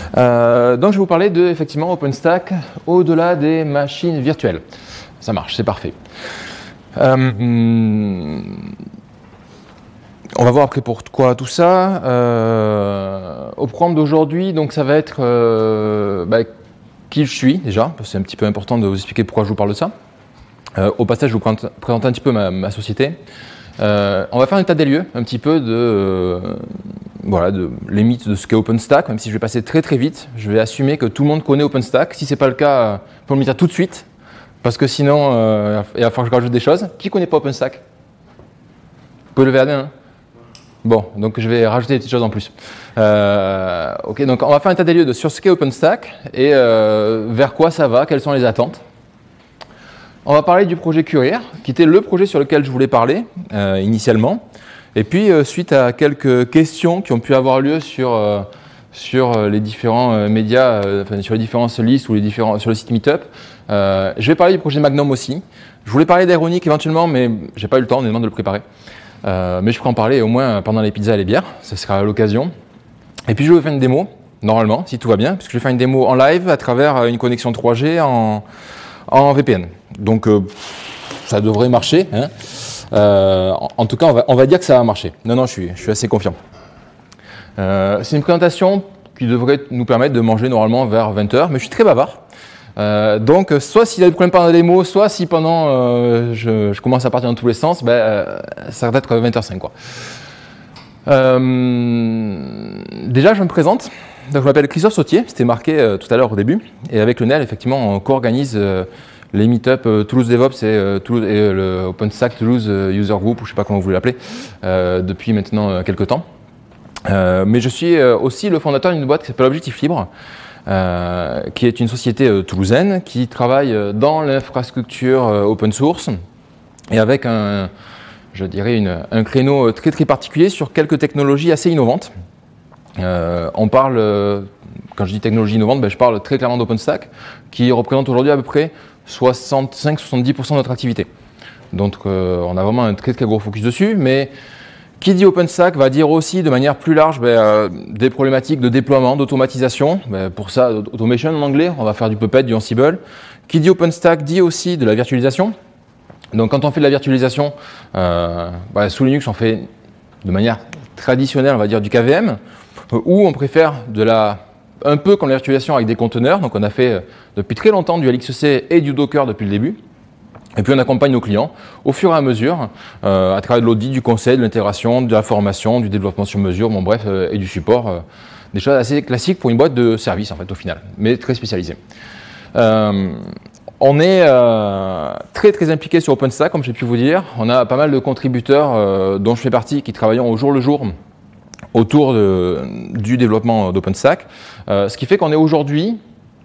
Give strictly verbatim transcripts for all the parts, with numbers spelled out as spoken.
Euh, donc je vais vous parler de effectivement OpenStack au-delà des machines virtuelles. Ça marche, c'est parfait. Euh, on va voir après pourquoi tout ça. Euh, au programme d'aujourd'hui, donc ça va être euh, bah, qui je suis déjà, parce que c'est un petit peu important de vous expliquer pourquoi je vous parle de ça. Euh, au passage, je vais vous présenter un petit peu ma, ma société. Euh, on va faire un état des lieux, un petit peu de, euh, voilà, de les mythes de ce qu'est OpenStack, même si je vais passer très très vite. Je vais assumer que tout le monde connaît OpenStack. Si ce n'est pas le cas, il faut me le dire tout de suite, parce que sinon, euh, il va falloir que je rajoute des choses. Qui ne connaît pas OpenStack? Vous pouvez lever la main, hein? Bon, donc je vais rajouter des petites choses en plus. Euh, ok, donc on va faire un état des lieux de sur ce qu'est OpenStack et euh, vers quoi ça va, quelles sont les attentes. On va parler du projet Curir, qui était le projet sur lequel je voulais parler euh, initialement. Et puis, euh, suite à quelques questions qui ont pu avoir lieu sur, euh, sur les différents euh, médias, euh, enfin, sur les différentes listes ou les différents, sur le site Meetup, euh, je vais parler du projet Magnum aussi. Je voulais parler d'Aironic éventuellement, mais je n'ai pas eu le temps, honnêtement, de le préparer. Euh, mais je pourrais en parler au moins pendant les pizzas et les bières, ce sera l'occasion. Et puis, je vais vous faire une démo, normalement, si tout va bien, puisque je vais faire une démo en live à travers une connexion trois G en, en V P N. Donc, euh, ça devrait marcher. Hein. Euh, en, en tout cas, on va, on va dire que ça va marcher. Non, non, je suis, je suis assez confiant. Euh, c'est une présentation qui devrait nous permettre de manger normalement vers vingt heures, mais je suis très bavard. Euh, donc, soit s'il y a des problèmes pendant la démo, soit si pendant euh, je, je commence à partir dans tous les sens, ben, euh, ça va être vingt heures cinq. Quoi. Euh, déjà, je me présente. Donc, je m'appelle Christophe Sautier, c'était marqué euh, tout à l'heure au début. Et avec le N E L, effectivement, on co-organise euh, les meet-up euh, Toulouse DevOps et, euh, Toulouse, et euh, le OpenStack Toulouse euh, User Group, ou je ne sais pas comment vous voulez l'appeler, euh, depuis maintenant euh, quelques temps. Euh, mais je suis euh, aussi le fondateur d'une boîte qui s'appelle Objectif Libre, euh, qui est une société euh, toulousaine qui travaille euh, dans l'infrastructure euh, open source et avec un, je dirais une, un créneau très très particulier sur quelques technologies assez innovantes. Euh, on parle, euh, quand je dis technologie innovante, ben je parle très clairement d'OpenStack, qui représente aujourd'hui à peu près soixante-cinq à soixante-dix pour cent de notre activité. Donc euh, on a vraiment un très très gros focus dessus, mais qui dit OpenStack va dire aussi de manière plus large ben, euh, des problématiques de déploiement, d'automatisation. Ben, pour ça, automation en anglais, on va faire du Puppet, du Ansible. Qui dit OpenStack dit aussi de la virtualisation. Donc quand on fait de la virtualisation, euh, ben, sous Linux on fait de manière traditionnelle, on va dire du K V M, ou on préfère de la, un peu comme la virtualisation avec des conteneurs. Donc on a fait depuis très longtemps du L X C et du Docker depuis le début. Et puis on accompagne nos clients au fur et à mesure, euh, à travers de l'audit, du conseil, de l'intégration, de la formation, du développement sur mesure, bon bref, euh, et du support. Euh, des choses assez classiques pour une boîte de service en fait au final, mais très spécialisée. Euh, on est euh, très très impliqué sur OpenStack, comme j'ai pu vous dire. On a pas mal de contributeurs euh, dont je fais partie qui travaillent au jour le jour autour de, du développement d'OpenStack. Euh, ce qui fait qu'on est aujourd'hui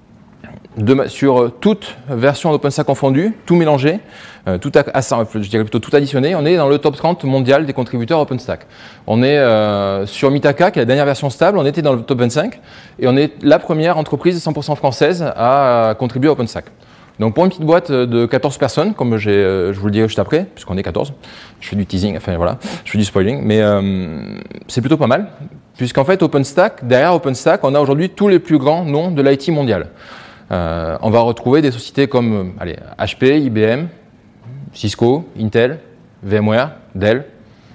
De, sur toute version d'OpenStack confondue, tout mélangé, euh, tout à, je dirais plutôt tout additionné, on est dans le top trente mondial des contributeurs OpenStack. On est euh, sur Mitaka, qui est la dernière version stable, on était dans le top vingt-cinq, et on est la première entreprise cent pour cent française à contribuer à OpenStack. Donc pour une petite boîte de quatorze personnes, comme j'ai, euh, je vous le dirai juste après, puisqu'on est quatorze, je fais du teasing, enfin voilà, je fais du spoiling, mais euh, c'est plutôt pas mal, puisqu'en fait OpenStack, derrière OpenStack, on a aujourd'hui tous les plus grands noms de l'I T mondial. Euh, on va retrouver des sociétés comme allez, H P, I B M, Cisco, Intel, VMware, Dell,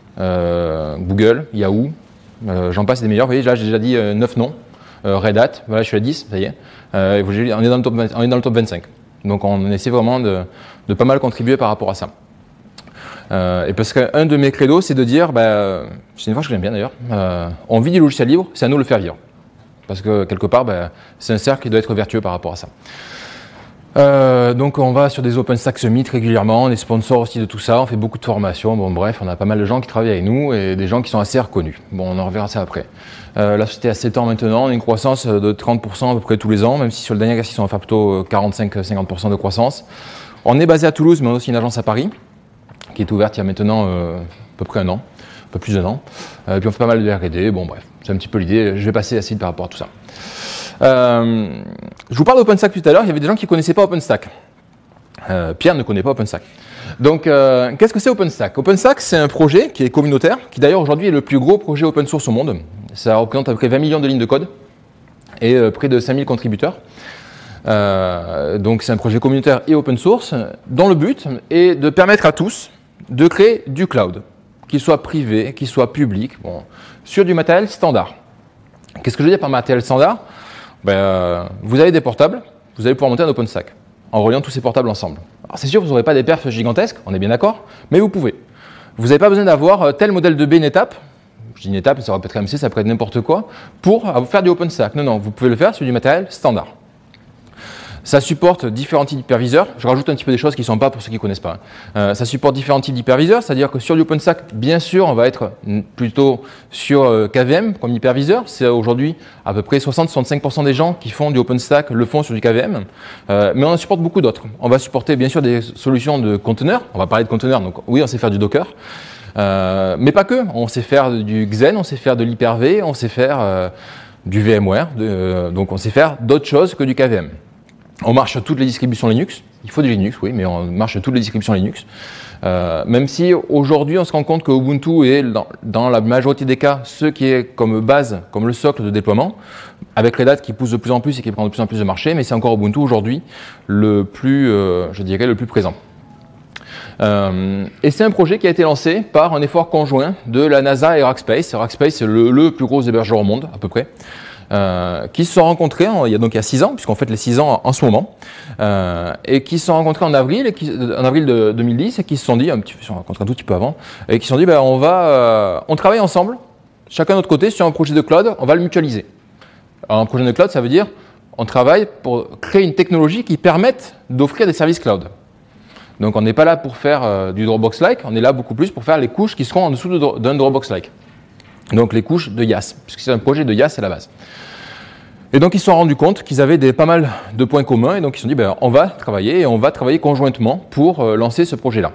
euh, Google, Yahoo, euh, j'en passe des meilleurs. Vous voyez, là j'ai déjà dit euh, neuf noms. Euh, Red Hat, voilà, je suis à dix, ça y est. Euh, on, est dans le top vingt, on est dans le top vingt-cinq. Donc on essaie vraiment de, de pas mal contribuer par rapport à ça. Euh, et parce qu'un de mes credos, c'est de dire, bah, c'est une phrase que j'aime bien d'ailleurs, euh, on vit du logiciel libre, c'est à nous de le faire vivre. Parce que quelque part, ben, c'est un cercle qui doit être vertueux par rapport à ça. Euh, donc on va sur des OpenStack Summit régulièrement, on est sponsor aussi de tout ça, on fait beaucoup de formations, bon bref, on a pas mal de gens qui travaillent avec nous et des gens qui sont assez reconnus. Bon, on en reverra ça après. Euh, la société a sept ans maintenant, on a une croissance de trente pour cent à peu près tous les ans, même si sur le dernier exercice on va faire plutôt quarante-cinq à cinquante pour cent de croissance. On est basé à Toulouse, mais on a aussi une agence à Paris, qui est ouverte il y a maintenant euh, à peu près un an, un peu plus d'un an. Euh, puis on fait pas mal de R et D, bon bref. C'est un petit peu l'idée, je vais passer assez vite par rapport à tout ça. Euh, je vous parle d'OpenStack tout à l'heure, il y avait des gens qui ne connaissaient pas OpenStack. Euh, Pierre ne connaît pas OpenStack. Donc, euh, qu'est-ce que c'est OpenStack? OpenStack, c'est un projet qui est communautaire, qui d'ailleurs aujourd'hui est le plus gros projet open source au monde. Ça représente à peu près vingt millions de lignes de code. et euh, près de cinq mille contributeurs. Euh, donc c'est un projet communautaire et open source, dont le but est de permettre à tous de créer du cloud, qu'il soit privé, qu'il soit public, bon, sur du matériel standard. Qu'est-ce que je veux dire par matériel standard? Ben, euh, vous avez des portables, vous allez pouvoir monter un OpenStack en reliant tous ces portables ensemble. Alors c'est sûr, vous n'aurez pas des perfs gigantesques, on est bien d'accord, mais vous pouvez. Vous n'avez pas besoin d'avoir tel modèle de B une étape, je dis une étape, ça peut être M C, ça peut être n'importe quoi, pour faire du OpenStack. Non, non, vous pouvez le faire sur du matériel standard. Ça supporte différents types d'hyperviseurs. Je rajoute un petit peu des choses qui ne sont pas pour ceux qui ne connaissent pas. Euh, ça supporte différents types d'hyperviseurs, c'est-à-dire que sur du OpenStack, bien sûr, on va être plutôt sur euh, K V M comme hyperviseur. C'est aujourd'hui à peu près soixante à soixante-cinq pour cent des gens qui font du OpenStack le font sur du K V M. Euh, mais on en supporte beaucoup d'autres. On va supporter bien sûr des solutions de conteneurs. On va parler de conteneurs, donc oui, on sait faire du Docker. Euh, mais pas que. On sait faire du Xen, on sait faire de l'Hyper-V, on sait faire euh, du VMware. De, euh, donc on sait faire d'autres choses que du K V M. On marche sur toutes les distributions Linux. Il faut du Linux, oui, mais on marche sur toutes les distributions Linux. Euh, même si aujourd'hui, on se rend compte que Ubuntu est, dans, dans la majorité des cas, ce qui est comme base, comme le socle de déploiement, avec Red Hat qui pousse de plus en plus et qui prend de plus en plus de marché, mais c'est encore Ubuntu aujourd'hui le plus, euh, je dirais, le plus présent. Euh, et c'est un projet qui a été lancé par un effort conjoint de la NASA et Rackspace. Rackspace, c'est le, le plus gros hébergeur au monde, à peu près. Euh, qui se sont rencontrés en, il y a donc il y a six ans, puisqu'on fait les six ans en, en ce moment, euh, et qui se sont rencontrés en avril, et qui, en avril de deux mille dix, et qui se sont dit, un petit, ils se sont rencontrés un tout petit peu avant, et qui se sont dit, ben, on va, euh, on travaille ensemble, chacun de notre côté, sur un projet de cloud, on va le mutualiser. Alors, un projet de cloud, ça veut dire, on travaille pour créer une technologie qui permette d'offrir des services cloud. Donc, on n'est pas là pour faire euh, du Dropbox-like, on est là beaucoup plus pour faire les couches qui seront en dessous d'un Dropbox-like. Donc les couches de YAS, puisque c'est un projet de YAS à la base. Et donc ils se sont rendus compte qu'ils avaient des, pas mal de points communs, et donc ils se sont dit, ben, on va travailler, et on va travailler conjointement pour euh, lancer ce projet-là.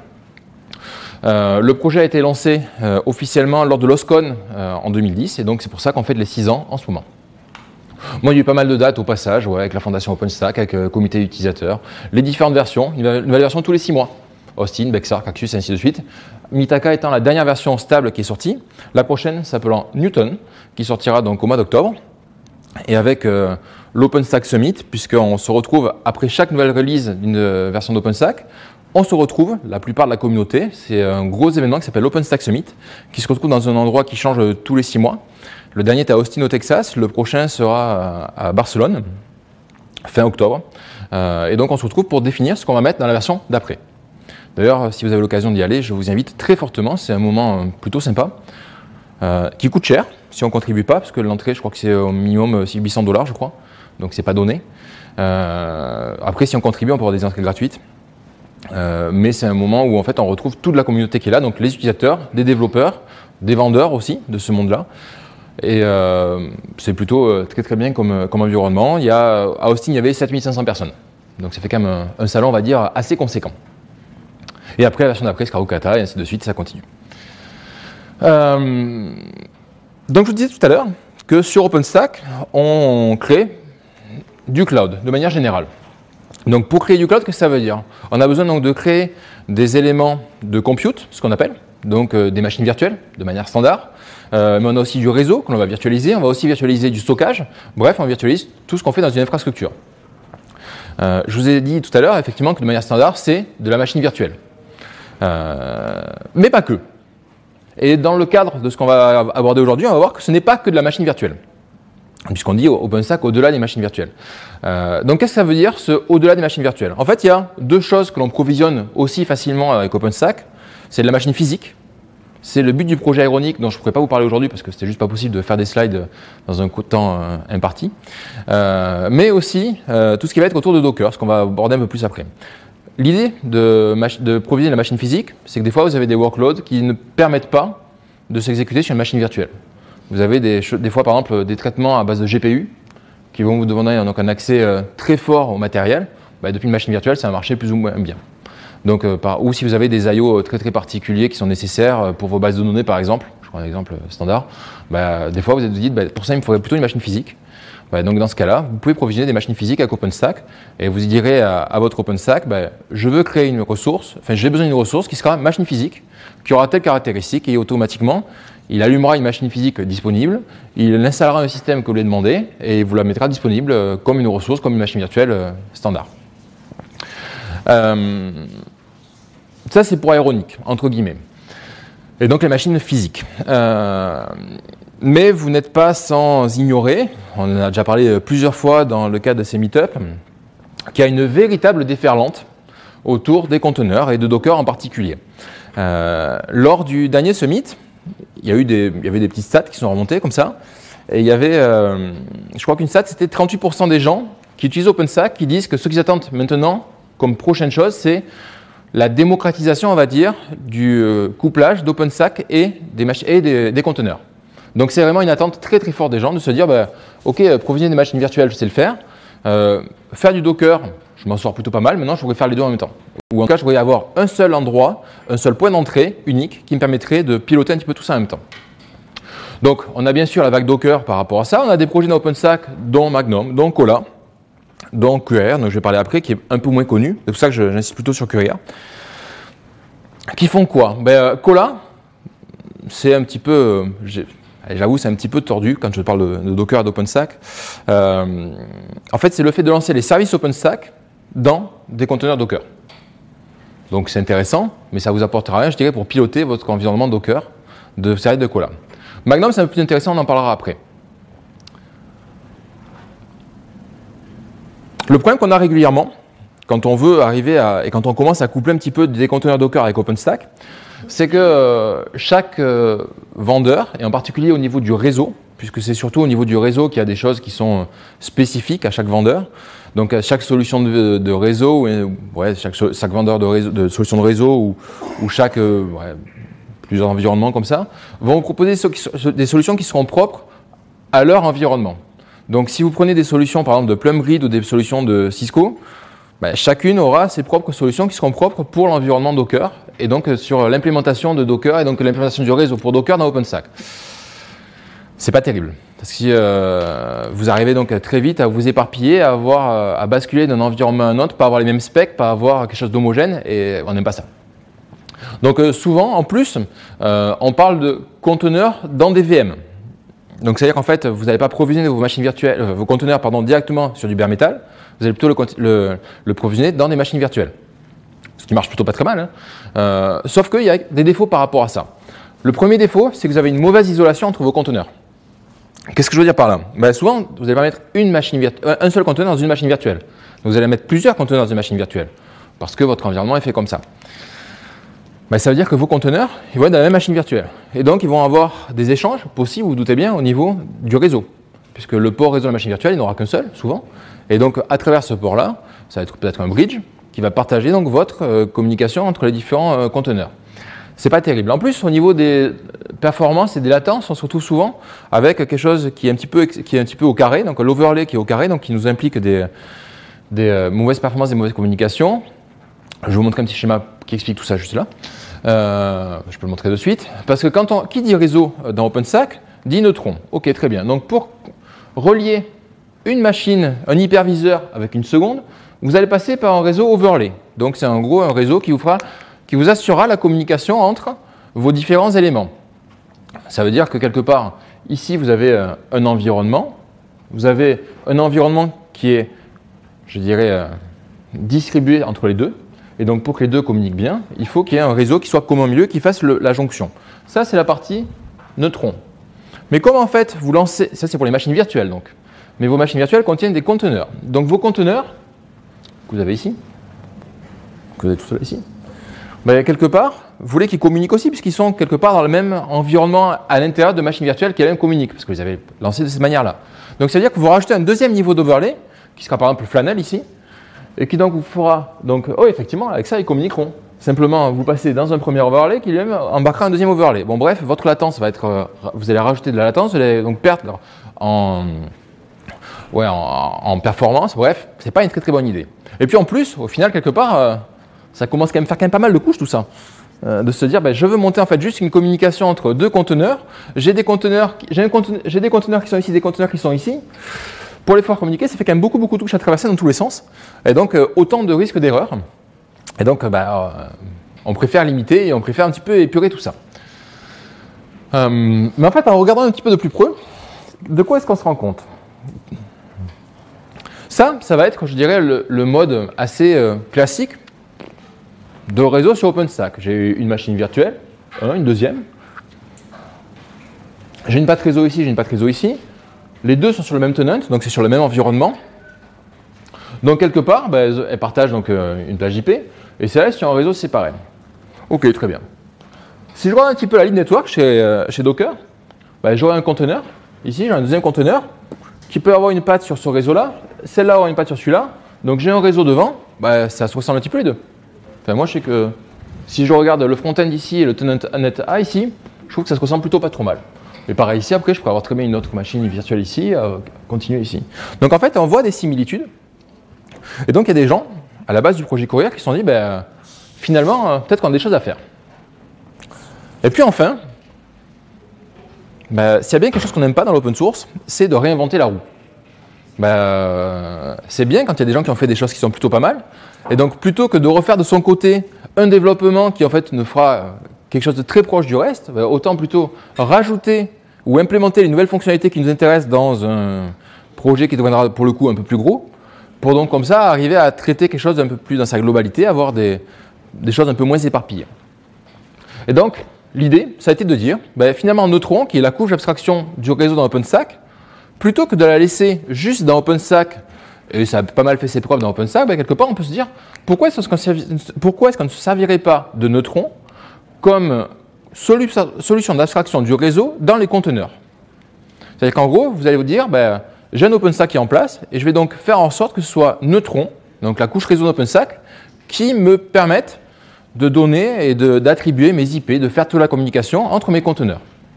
Euh, le projet a été lancé euh, officiellement lors de l'OSCON euh, en deux mille dix, et donc c'est pour ça qu'on fait les six ans en ce moment. Moi, il y a eu pas mal de dates au passage, ouais, avec la fondation OpenStack, avec le comité d'utilisateurs, les différentes versions, une nouvelle version tous les six mois. Austin, Bexar, Cactus, et ainsi de suite. Mitaka étant la dernière version stable qui est sortie. La prochaine s'appelant Newton, qui sortira donc au mois d'octobre. Et avec euh, l'OpenStack Summit, puisqu'on se retrouve après chaque nouvelle release d'une version d'OpenStack, on se retrouve, la plupart de la communauté, c'est un gros événement qui s'appelle l'OpenStack Summit, qui se retrouve dans un endroit qui change tous les six mois. Le dernier est à Austin au Texas, le prochain sera à Barcelone, fin octobre. Euh, et donc on se retrouve pour définir ce qu'on va mettre dans la version d'après. D'ailleurs, si vous avez l'occasion d'y aller, je vous invite très fortement, c'est un moment plutôt sympa, euh, qui coûte cher si on ne contribue pas, parce que l'entrée, je crois que c'est au minimum huit cents dollars, je crois, donc c'est pas donné. Euh, après, si on contribue, on peut avoir des entrées gratuites, euh, mais c'est un moment où en fait on retrouve toute la communauté qui est là, donc les utilisateurs, des développeurs, des vendeurs aussi de ce monde-là, et euh, c'est plutôt euh, très très bien comme, comme environnement. Il y a, à Austin, il y avait sept mille cinq cents personnes, donc ça fait quand même un, un salon, on va dire, assez conséquent. Et après, la version d'après sera Okata, et ainsi de suite, ça continue. Euh, donc, je vous disais tout à l'heure que sur OpenStack, on crée du cloud, de manière générale. Donc, pour créer du cloud, qu'est-ce que ça veut dire? On a besoin donc de créer des éléments de compute, ce qu'on appelle, donc euh, des machines virtuelles, de manière standard. Euh, mais on a aussi du réseau que l'on va virtualiser, on va aussi virtualiser du stockage. Bref, on virtualise tout ce qu'on fait dans une infrastructure. Euh, je vous ai dit tout à l'heure, effectivement, que de manière standard, c'est de la machine virtuelle. Euh, mais pas que. Et dans le cadre de ce qu'on va aborder aujourd'hui, on va voir que ce n'est pas que de la machine virtuelle, puisqu'on dit OpenStack au-delà des machines virtuelles. Euh, donc qu'est-ce que ça veut dire, ce au-delà des machines virtuelles? En fait, il y a deux choses que l'on provisionne aussi facilement avec OpenStack. C'est de la machine physique. C'est le but du projet Ironic, dont je ne pourrais pas vous parler aujourd'hui parce que c'était juste pas possible de faire des slides dans un temps euh, imparti. Euh, mais aussi euh, tout ce qui va être autour de Docker, ce qu'on va aborder un peu plus après. L'idée de, de provisionner la machine physique, c'est que des fois vous avez des workloads qui ne permettent pas de s'exécuter sur une machine virtuelle. Vous avez des, des fois par exemple des traitements à base de G P U qui vont vous demander donc, un accès euh, très fort au matériel. Bah, depuis une machine virtuelle, ça va marcher plus ou moins bien. Donc, euh, par, ou si vous avez des I O très très particuliers qui sont nécessaires pour vos bases de données par exemple, je prends un exemple standard, bah, des fois vous vous dites bah, pour ça il me faudrait plutôt une machine physique. Bah, donc dans ce cas-là, vous pouvez provisionner des machines physiques avec OpenStack et vous direz à, à votre OpenStack, bah, je veux créer une ressource, enfin j'ai besoin d'une ressource qui sera machine physique, qui aura telle caractéristique et automatiquement il allumera une machine physique disponible, il installera un système que vous lui demandez et il vous la mettra disponible comme une ressource, comme une machine virtuelle standard. Euh, ça, c'est pour aéronique, entre guillemets. Et donc les machines physiques. Euh, mais vous n'êtes pas sans ignorer, on en a déjà parlé plusieurs fois dans le cadre de ces meet-up, qu'il y a une véritable déferlante autour des conteneurs et de Docker en particulier. Euh, lors du dernier summit, il y, a eu des, il y avait des petites stats qui sont remontées comme ça, et il y avait, euh, je crois qu'une stat, c'était trente-huit pour cent des gens qui utilisent OpenStack qui disent que ce qu'ils attendent maintenant comme prochaine chose, c'est la démocratisation, on va dire, du euh, couplage d'OpenStack et, des, et des, des conteneurs. Donc c'est vraiment une attente très très forte des gens de se dire, bah, ok, provisionner des machines virtuelles, je sais le faire, euh, faire du Docker, je m'en sors plutôt pas mal, maintenant je voudrais faire les deux en même temps. Ou en tout cas, je voudrais avoir un seul endroit, un seul point d'entrée unique qui me permettrait de piloter un petit peu tout ça en même temps. Donc, on a bien sûr la vague Docker par rapport à ça. On a des projets dans OpenStack, dont Magnum, dont Cola, dont Q R, donc je vais parler après, qui est un peu moins connu. C'est pour ça que j'insiste plutôt sur Q R. Qui font quoi? Ben, Cola, c'est un petit peu, j'avoue, c'est un petit peu tordu quand je parle de, de Docker et d'OpenStack. Euh, en fait, c'est le fait de lancer les services OpenStack dans des conteneurs Docker. Donc c'est intéressant, mais ça ne vous apportera rien, je dirais, pour piloter votre environnement Docker de série de Cola. Magnum, c'est un peu plus intéressant, on en parlera après. Le problème qu'on a régulièrement, quand on veut arriver à, et quand on commence à coupler un petit peu des conteneurs Docker avec OpenStack, c'est que euh, chaque euh, vendeur, et en particulier au niveau du réseau, puisque c'est surtout au niveau du réseau qu'il y a des choses qui sont spécifiques à chaque vendeur, donc à chaque solution de, de réseau, ouais, chaque, chaque vendeur de, réseau, de solution de réseau ou, ou chaque euh, ouais, plusieurs environnements comme ça, vont vous proposer des solutions qui seront propres à leur environnement. Donc si vous prenez des solutions par exemple de PlumGrid ou des solutions de Cisco, ben, chacune aura ses propres solutions qui seront propres pour l'environnement Docker et donc sur l'implémentation de Docker et donc l'implémentation du réseau pour Docker dans OpenStack. C'est pas terrible. Parce que euh, vous arrivez donc très vite à vous éparpiller, à, avoir, à basculer d'un environnement à un autre, pas avoir les mêmes specs, pas avoir quelque chose d'homogène, et on n'aime pas ça. Donc euh, souvent, en plus, euh, on parle de conteneurs dans des V M. Donc c'est-à-dire qu'en fait, vous n'allez pas provisionner vos machines virtuelles, euh, vos conteneurs pardon, directement sur du bare metal, vous allez plutôt le, le, le provisionner dans des machines virtuelles. Ce qui marche plutôt pas très mal, hein. euh, sauf qu'il y a des défauts par rapport à ça. Le premier défaut, c'est que vous avez une mauvaise isolation entre vos conteneurs. Qu'est-ce que je veux dire par là? Ben, souvent, vous n'allez pas mettre une machine un seul conteneur dans une machine virtuelle. Donc, vous allez mettre plusieurs conteneurs dans une machine virtuelle parce que votre environnement est fait comme ça. Ben, ça veut dire que vos conteneurs ils vont être dans la même machine virtuelle. Et donc, ils vont avoir des échanges possibles, vous vous doutez bien, au niveau du réseau. Puisque le port réseau de la machine virtuelle, il n'aura qu'un seul, souvent. Et donc, à travers ce port-là, ça va être peut-être un bridge qui va partager donc, votre euh, communication entre les différents euh, conteneurs. C'est pas terrible. En plus, au niveau des performances et des latences, on se retrouve souvent avec quelque chose qui est un petit peu, qui est un petit peu au carré, donc l'overlay qui est au carré, donc qui nous implique des, des mauvaises performances, des mauvaises communications. Je vais vous montrer un petit schéma qui explique tout ça juste là. Euh, je peux le montrer de suite. Parce que quand on, qui dit réseau dans OpenStack, dit neutron. Ok, très bien. Donc pour relier une machine, un hyperviseur avec une seconde, vous allez passer par un réseau overlay. Donc c'est en gros un réseau qui vous fera qui vous assurera la communication entre vos différents éléments. Ça veut dire que quelque part, ici, vous avez un environnement. Vous avez un environnement qui est, je dirais, distribué entre les deux. Et donc, pour que les deux communiquent bien, il faut qu'il y ait un réseau qui soit commun au milieu, qui fasse le, la jonction. Ça, c'est la partie neutron. Mais comment, en fait, vous lancez... Ça, c'est pour les machines virtuelles, donc. Mais vos machines virtuelles contiennent des conteneurs. Donc, vos conteneurs, que vous avez ici, que vous avez tout seul ici, ben, quelque part, vous voulez qu'ils communiquent aussi, puisqu'ils sont quelque part dans le même environnement à l'intérieur de machines virtuelles qui elles-mêmes communiquent, parce que vous les avez lancés de cette manière-là. Donc, ça veut dire que vous rajoutez un deuxième niveau d'overlay, qui sera par exemple le Flanel ici, et qui donc vous fera, donc, oh effectivement, avec ça, ils communiqueront. Simplement, vous passez dans un premier overlay qui lui-même embarquera un deuxième overlay. Bon, bref, votre latence va être, euh, vous allez rajouter de la latence, vous allez donc perdre en, ouais, en, en performance. Bref, c'est pas une très très bonne idée. Et puis en plus, au final, quelque part, euh, ça commence quand même à faire quand même pas mal de couches tout ça. Euh, de se dire, ben, je veux monter en fait juste une communication entre deux conteneurs. J'ai des conteneurs, j'ai conteneur, j'ai des conteneurs qui sont ici, des conteneurs qui sont ici. Pour les pouvoir communiquer, ça fait quand même beaucoup beaucoup de touches à traverser dans tous les sens. Et donc euh, autant de risques d'erreur. Et donc, euh, ben, euh, on préfère limiter et on préfère un petit peu épurer tout ça. Euh, mais en fait, en regardant un petit peu de plus près, de quoi est-ce qu'on se rend compte? Ça, ça va être, je dirais, le, le mode assez euh, classique de réseau sur OpenStack. J'ai une machine virtuelle, hein, une deuxième. J'ai une patte réseau ici, j'ai une patte réseau ici. Les deux sont sur le même tenant, donc c'est sur le même environnement. Donc quelque part, ben, elles partagent donc, euh, une plage I P, et c'est là sur un réseau séparé. Ok, très bien. Si je regarde un petit peu la ligne network chez, euh, chez Docker, ben, j'aurai un conteneur. Ici, j'ai un deuxième conteneur qui peut avoir une patte sur ce réseau-là, celle-là aura une patte sur celui-là. Donc j'ai un réseau devant, ben, ça se ressemble un petit peu les deux. Enfin, moi, je sais que si je regarde le front-end ici et le tenant net A ici, je trouve que ça se ressemble plutôt pas trop mal. Et pareil ici, après, je pourrais avoir très bien une autre machine virtuelle ici, euh, continuer ici. Donc en fait, on voit des similitudes. Et donc il y a des gens, à la base du projet Courier, qui se sont dit, ben, finalement, euh, peut-être qu'on a des choses à faire. Et puis enfin, ben, s'il y a bien quelque chose qu'on n'aime pas dans l'open source, c'est de réinventer la roue. Ben, euh, c'est bien quand il y a des gens qui ont fait des choses qui sont plutôt pas mal. Et donc plutôt que de refaire de son côté un développement qui en fait ne fera euh, quelque chose de très proche du reste, ben, autant plutôt rajouter ou implémenter les nouvelles fonctionnalités qui nous intéressent dans un projet qui deviendra pour le coup un peu plus gros, pour donc comme ça arriver à traiter quelque chose d'un peu plus dans sa globalité, avoir des, des choses un peu moins éparpillées. Et donc l'idée, ça a été de dire, ben, finalement Neutron, qui est la couche d'abstraction du réseau dans OpenStack, plutôt que de la laisser juste dans OpenStack, et ça a pas mal fait ses preuves dans OpenStack, ben, quelque part on peut se dire, pourquoi est-ce qu'on est qu ne se servirait pas de Neutron comme solu solution d'abstraction du réseau dans les conteneurs? C'est-à-dire qu'en gros, vous allez vous dire, ben, j'ai un OpenStack qui est en place, et je vais donc faire en sorte que ce soit Neutron, donc la couche réseau d'OpenStack, qui me permette de donner et d'attribuer mes I P, de faire toute la communication entre mes conteneurs.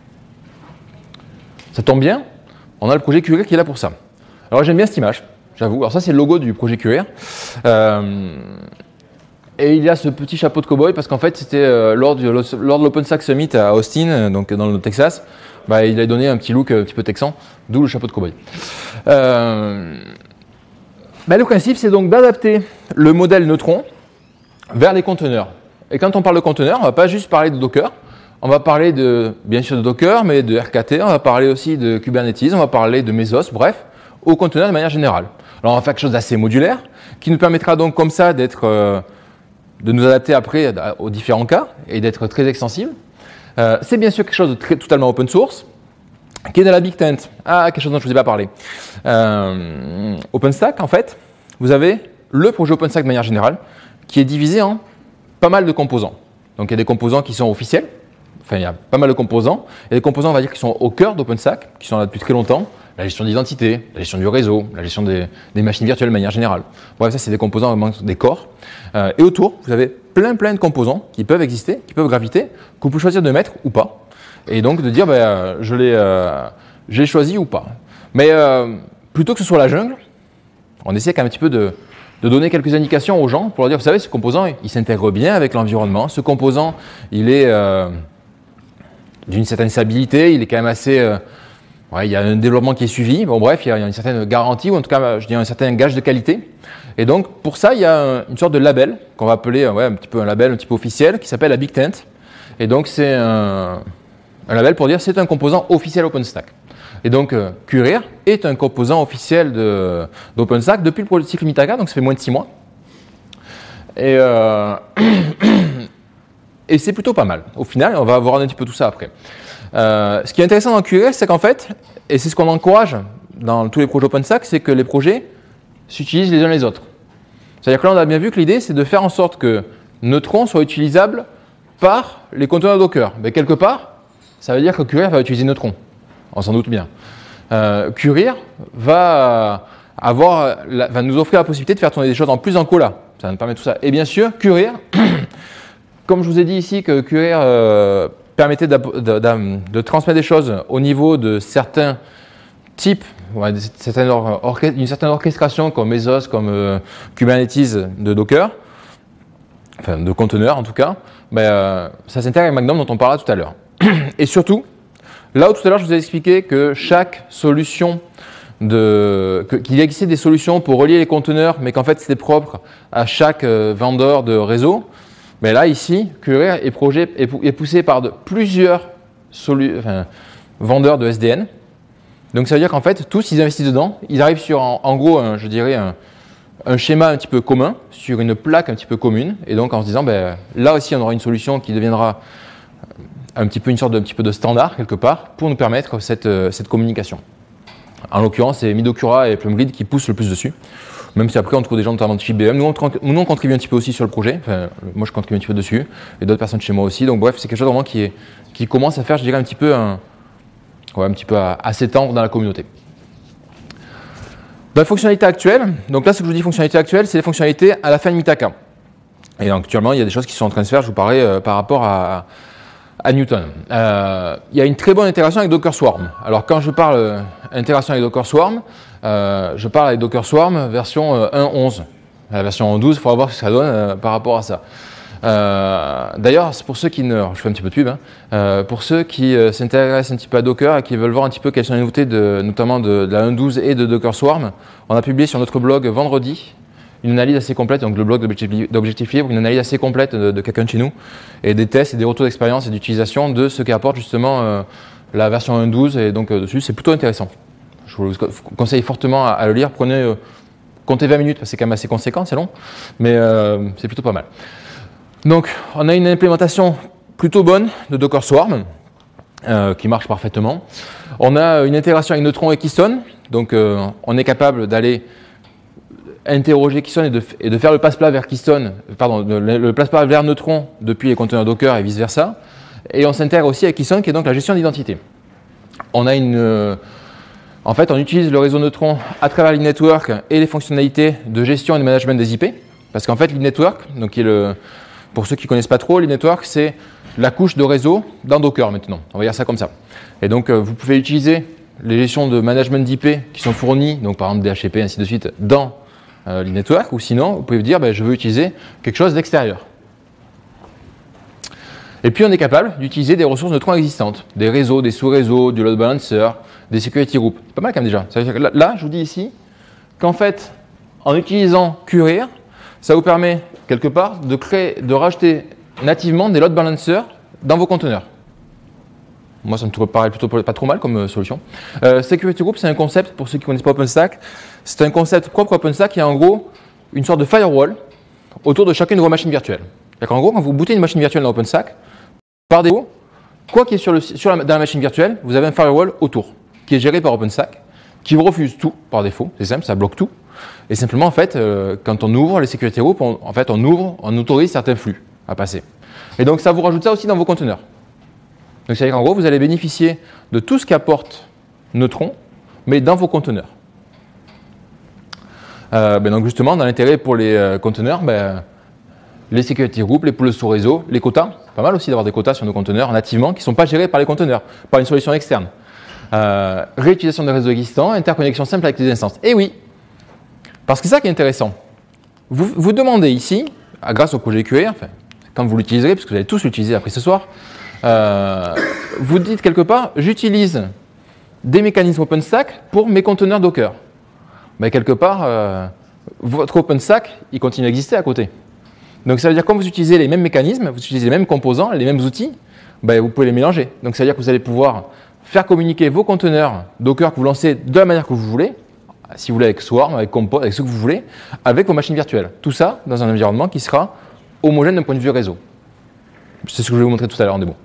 Ça tombe bien, on a le projet Curir qui est là pour ça. Alors j'aime bien cette image, j'avoue. Alors ça c'est le logo du projet Curir. Euh, et il y a ce petit chapeau de cow-boy parce qu'en fait c'était euh, lors, lors de l'OpenStack Summit à Austin, donc dans le Texas, bah, il a donné un petit look un petit peu texan, d'où le chapeau de cow-boy. Euh, bah, le principe c'est donc d'adapter le modèle Neutron vers les conteneurs. Et quand on parle de conteneurs, on ne va pas juste parler de Docker, on va parler de, bien sûr de Docker, mais de R K T, on va parler aussi de Kubernetes, on va parler de Mesos, bref, aux conteneurs de manière générale. Alors on va faire quelque chose d'assez modulaire, qui nous permettra donc comme ça d'être, euh, de nous adapter après aux différents cas et d'être très extensible. Euh, c'est bien sûr quelque chose de très, totalement open source, qui est dans la Big Tent. Ah, quelque chose dont je ne vous ai pas parlé. Euh, OpenStack, en fait, vous avez le projet OpenStack de manière générale, qui est divisé en pas mal de composants. Donc il y a des composants qui sont officiels, enfin il y a pas mal de composants, il y a des composants on va dire qui sont au cœur d'OpenStack, qui sont là depuis très longtemps, la gestion d'identité, la gestion du réseau, la gestion des, des machines virtuelles de manière générale. Bref, ça c'est des composants vraiment des corps. Euh, et autour, vous avez plein plein de composants qui peuvent exister, qui peuvent graviter, que vous pouvez choisir de mettre ou pas. Et donc de dire, ben, euh, je l'ai euh, choisi ou pas. Mais euh, plutôt que ce soit la jungle, on essaie quand même un petit peu de de donner quelques indications aux gens pour leur dire, vous savez, ce composant, il s'intègre bien avec l'environnement. Ce composant, il est euh, d'une certaine stabilité, il est quand même assez... Euh, ouais, il y a un développement qui est suivi. Bon, bref, il y a une certaine garantie, ou en tout cas, je dirais un certain gage de qualité. Et donc, pour ça, il y a une sorte de label, qu'on va appeler ouais, un petit peu un label un petit peu officiel, qui s'appelle la Big Tent. Et donc, c'est un, un label pour dire c'est un composant officiel OpenStack. Et donc, euh, Curir est un composant officiel d'OpenStack depuis le cycle Mitaka, donc ça fait moins de six mois. Et, euh, et c'est plutôt pas mal. Au final, on va voir un petit peu tout ça après. Euh, ce qui est intéressant dans Curir, c'est qu'en fait, et c'est ce qu'on encourage dans tous les projets OpenStack, c'est que les projets s'utilisent les uns les autres. C'est-à-dire que là, on a bien vu que l'idée, c'est de faire en sorte que Neutron soit utilisable par les conteneurs Docker. Mais quelque part, ça veut dire que Curir va utiliser Neutron. On s'en doute bien. Euh, Curir va, avoir, va nous offrir la possibilité de faire tourner des choses en plus en Cola. Ça nous permet tout ça. Et bien sûr, Curir, comme je vous ai dit ici que Curir euh, permettait de, de, de, de transmettre des choses au niveau de certains types, d'une certaine, orche certaine orchestration comme Mesos, comme euh, Kubernetes de Docker, enfin de conteneurs en tout cas, ben, euh, ça s'intègre avec Magnum dont on parlera tout à l'heure. Et surtout, là où tout à l'heure je vous ai expliqué que chaque solution, qu'il existait des solutions pour relier les conteneurs, mais qu'en fait c'était propre à chaque euh, vendeur de réseau, mais là ici, Curir est, projet, est, est poussé par de, plusieurs enfin, vendeurs de S D N. Donc ça veut dire qu'en fait, tous, ils investissent dedans. Ils arrivent sur, en, en gros, un, je dirais, un, un schéma un petit peu commun, sur une plaque un petit peu commune. Et donc en se disant, ben, là aussi, on aura une solution qui deviendra un petit peu une sorte de, un petit peu de standard, quelque part, pour nous permettre cette, cette communication. En l'occurrence, c'est Midokura et PlumGrid qui poussent le plus dessus. Même si après, on trouve des gens notamment de chez I B M. Nous, on, nous, on contribue un petit peu aussi sur le projet. Enfin, moi, je contribue un petit peu dessus. Et d'autres personnes chez moi aussi. Donc, bref, c'est quelque chose vraiment qui, est, qui commence à faire, je dirais, un petit peu, un, ouais, un petit peu à, à s'étendre dans la communauté. Dans les fonctionnalités actuelles, donc là, ce que je vous dis fonctionnalités actuelles, c'est les fonctionnalités à la fin de Mitaka. Et donc, actuellement, il y a des choses qui sont en train de se faire, je vous parlais, euh, par rapport à, à Newton. Euh, il y a une très bonne intégration avec Docker Swarm. Alors, quand je parle euh, intégration avec Docker Swarm, Euh, je parle avec Docker Swarm version euh, un point onze. La version un point douze, il faudra voir ce que ça donne euh, par rapport à ça. Euh, D'ailleurs, pour ceux qui ne... Je fais un petit peu de pub. Hein, euh, pour ceux qui euh, s'intéressent un petit peu à Docker et qui veulent voir un petit peu quelles sont les nouveautés, de, notamment de, de la un point douze et de Docker Swarm, on a publié sur notre blog vendredi une analyse assez complète, donc le blog d'Objectif Libre, une analyse assez complète de, de quelqu'un de chez nous, et des tests et des retours d'expérience et d'utilisation de ce qu'apporte justement euh, la version un point douze. Et donc euh, dessus, c'est plutôt intéressant. Je vous conseille fortement à, à le lire. Prenez, euh, comptez vingt minutes, parce que c'est quand même assez conséquent, c'est long, mais euh, c'est plutôt pas mal. Donc, on a une implémentation plutôt bonne de Docker Swarm, euh, qui marche parfaitement. On a une intégration avec Neutron et Keystone, donc euh, on est capable d'aller interroger Keystone et de, et de faire le passe-plat vers Keystone, pardon, le, le passe-plat vers Neutron depuis les conteneurs Docker et vice-versa. Et on s'intègre aussi avec Keystone, qui est donc la gestion d'identité. On a une... Euh, En fait, on utilise le réseau Neutron à travers l'e-network et les fonctionnalités de gestion et de management des I P. Parce qu'en fait, l'e-network, donc qui est le, pour ceux qui ne connaissent pas trop, l'e-network, c'est la couche de réseau dans Docker maintenant. On va dire ça comme ça. Et donc, vous pouvez utiliser les gestions de management d'I P qui sont fournies, donc par exemple D H C P, ainsi de suite, dans euh, l'e-network. Ou sinon, vous pouvez vous dire, ben, je veux utiliser quelque chose d'extérieur. Et puis, on est capable d'utiliser des ressources Neutron existantes, des réseaux, des sous-réseaux, du load balancer, des security groups. C'est pas mal quand même déjà. Ça veut dire que là, là, je vous dis ici qu'en fait, en utilisant Queryr, ça vous permet quelque part de créer, de rajouter nativement des load balancers dans vos conteneurs. Moi, ça me paraît plutôt pas trop mal comme euh, solution. Euh, security group, c'est un concept, pour ceux qui ne connaissent pas OpenStack, c'est un concept propre à OpenStack qui est en gros une sorte de firewall autour de chacune de vos machines virtuelles. C'est-à-dire qu'en gros, quand vous bootez une machine virtuelle dans OpenStack, par défaut, quoi qu'il y ait sur le, sur la, dans la machine virtuelle, vous avez un firewall autour qui est géré par OpenStack, qui vous refuse tout par défaut. C'est simple, ça bloque tout. Et simplement, en fait, euh, quand on ouvre les security groups, on, en fait, on ouvre, on autorise certains flux à passer. Et donc, ça vous rajoute ça aussi dans vos conteneurs. Donc, c'est-à-dire qu'en gros, vous allez bénéficier de tout ce qu'apporte Neutron, mais dans vos conteneurs. Euh, ben donc, justement, dans l'intérêt pour les euh, conteneurs, ben, les security groups, les poules sous réseau, les quotas. Pas mal aussi d'avoir des quotas sur nos conteneurs nativement qui ne sont pas gérés par les conteneurs, par une solution externe. Euh, réutilisation de réseaux existants, interconnexion simple avec les instances. Et oui, parce que c'est ça qui est intéressant. Vous, vous demandez ici, grâce au projet Queryr, enfin, quand vous l'utiliserez, parce que vous allez tous l'utiliser après ce soir, euh, vous dites quelque part, j'utilise des mécanismes OpenStack pour mes conteneurs Docker. Mais quelque part, euh, votre OpenStack, il continue à exister à côté. Donc ça veut dire que quand vous utilisez les mêmes mécanismes, vous utilisez les mêmes composants, les mêmes outils, ben, vous pouvez les mélanger. Donc ça veut dire que vous allez pouvoir faire communiquer vos conteneurs Docker que vous lancez de la manière que vous voulez, si vous voulez avec Swarm, avec Compose, avec ce que vous voulez, avec vos machines virtuelles. Tout ça dans un environnement qui sera homogène d'un point de vue réseau. C'est ce que je vais vous montrer tout à l'heure en démo.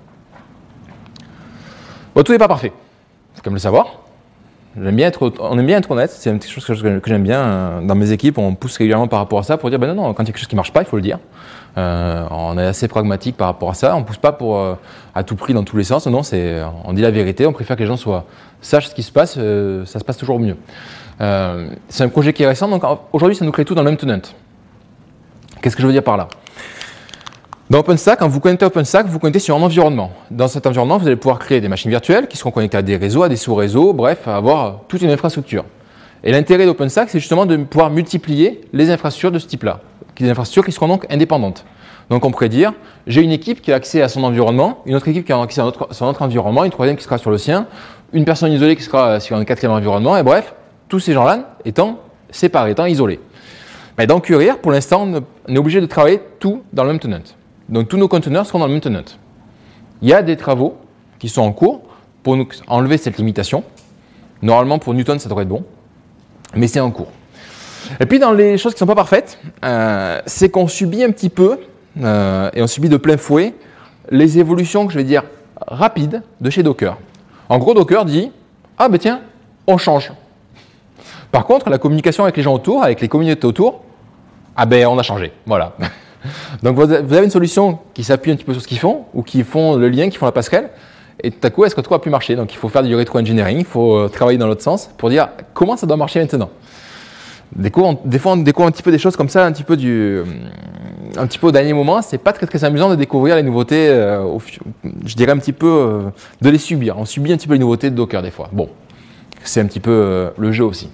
Bon, tout n'est pas parfait, il faut quand même le savoir. J'aime bien être, on aime bien être honnête, c'est une petite chose que, que j'aime bien. Dans mes équipes, on pousse régulièrement par rapport à ça pour dire ben non, non, quand il y a quelque chose qui ne marche pas, il faut le dire. Euh, on est assez pragmatique par rapport à ça, on ne pousse pas pour, euh, à tout prix dans tous les sens, non, c'est, on dit la vérité, on préfère que les gens soient, sachent ce qui se passe, euh, ça se passe toujours mieux. Euh, c'est un projet qui est récent, donc aujourd'hui ça nous crée tout dans le même tenant. Qu'est-ce que je veux dire par là? Dans OpenStack, quand vous connectez à OpenStack, vous connectez sur un environnement. Dans cet environnement, vous allez pouvoir créer des machines virtuelles qui seront connectées à des réseaux, à des sous-réseaux, bref, à avoir toute une infrastructure. Et l'intérêt d'OpenStack, c'est justement de pouvoir multiplier les infrastructures de ce type-là, des infrastructures qui seront donc indépendantes. Donc on pourrait dire, j'ai une équipe qui a accès à son environnement, une autre équipe qui a accès à notre, son autre environnement, une troisième qui sera sur le sien, une personne isolée qui sera sur un quatrième environnement, et bref, tous ces gens-là étant séparés, étant isolés. Mais dans Queryr, pour l'instant, on est obligé de travailler tout dans le même tenant. Donc tous nos conteneurs seront dans le même tenant. Il y a des travaux qui sont en cours pour nous enlever cette limitation. Normalement, pour Newton, ça devrait être bon, mais c'est en cours. Et puis, dans les choses qui ne sont pas parfaites, euh, c'est qu'on subit un petit peu, euh, et on subit de plein fouet, les évolutions, que je vais dire, rapides de chez Docker. En gros, Docker dit « Ah ben tiens, on change ». Par contre, la communication avec les gens autour, avec les communautés autour, ah ben on a changé, voilà. Donc vous avez une solution qui s'appuie un petit peu sur ce qu'ils font, ou qui font le lien, qui font la passerelle, et tout à coup, est-ce que tout a pu marcher? Donc il faut faire du rétro-engineering, il faut euh, travailler dans l'autre sens pour dire comment ça doit marcher maintenant. Des, coups, on, des fois, on découvre un petit peu des choses comme ça, un petit peu, du, un petit peu au dernier moment. C'est pas très, très amusant de découvrir les nouveautés, euh, au, je dirais un petit peu euh, de les subir. On subit un petit peu les nouveautés de Docker des fois. Bon, c'est un petit peu euh, le jeu aussi.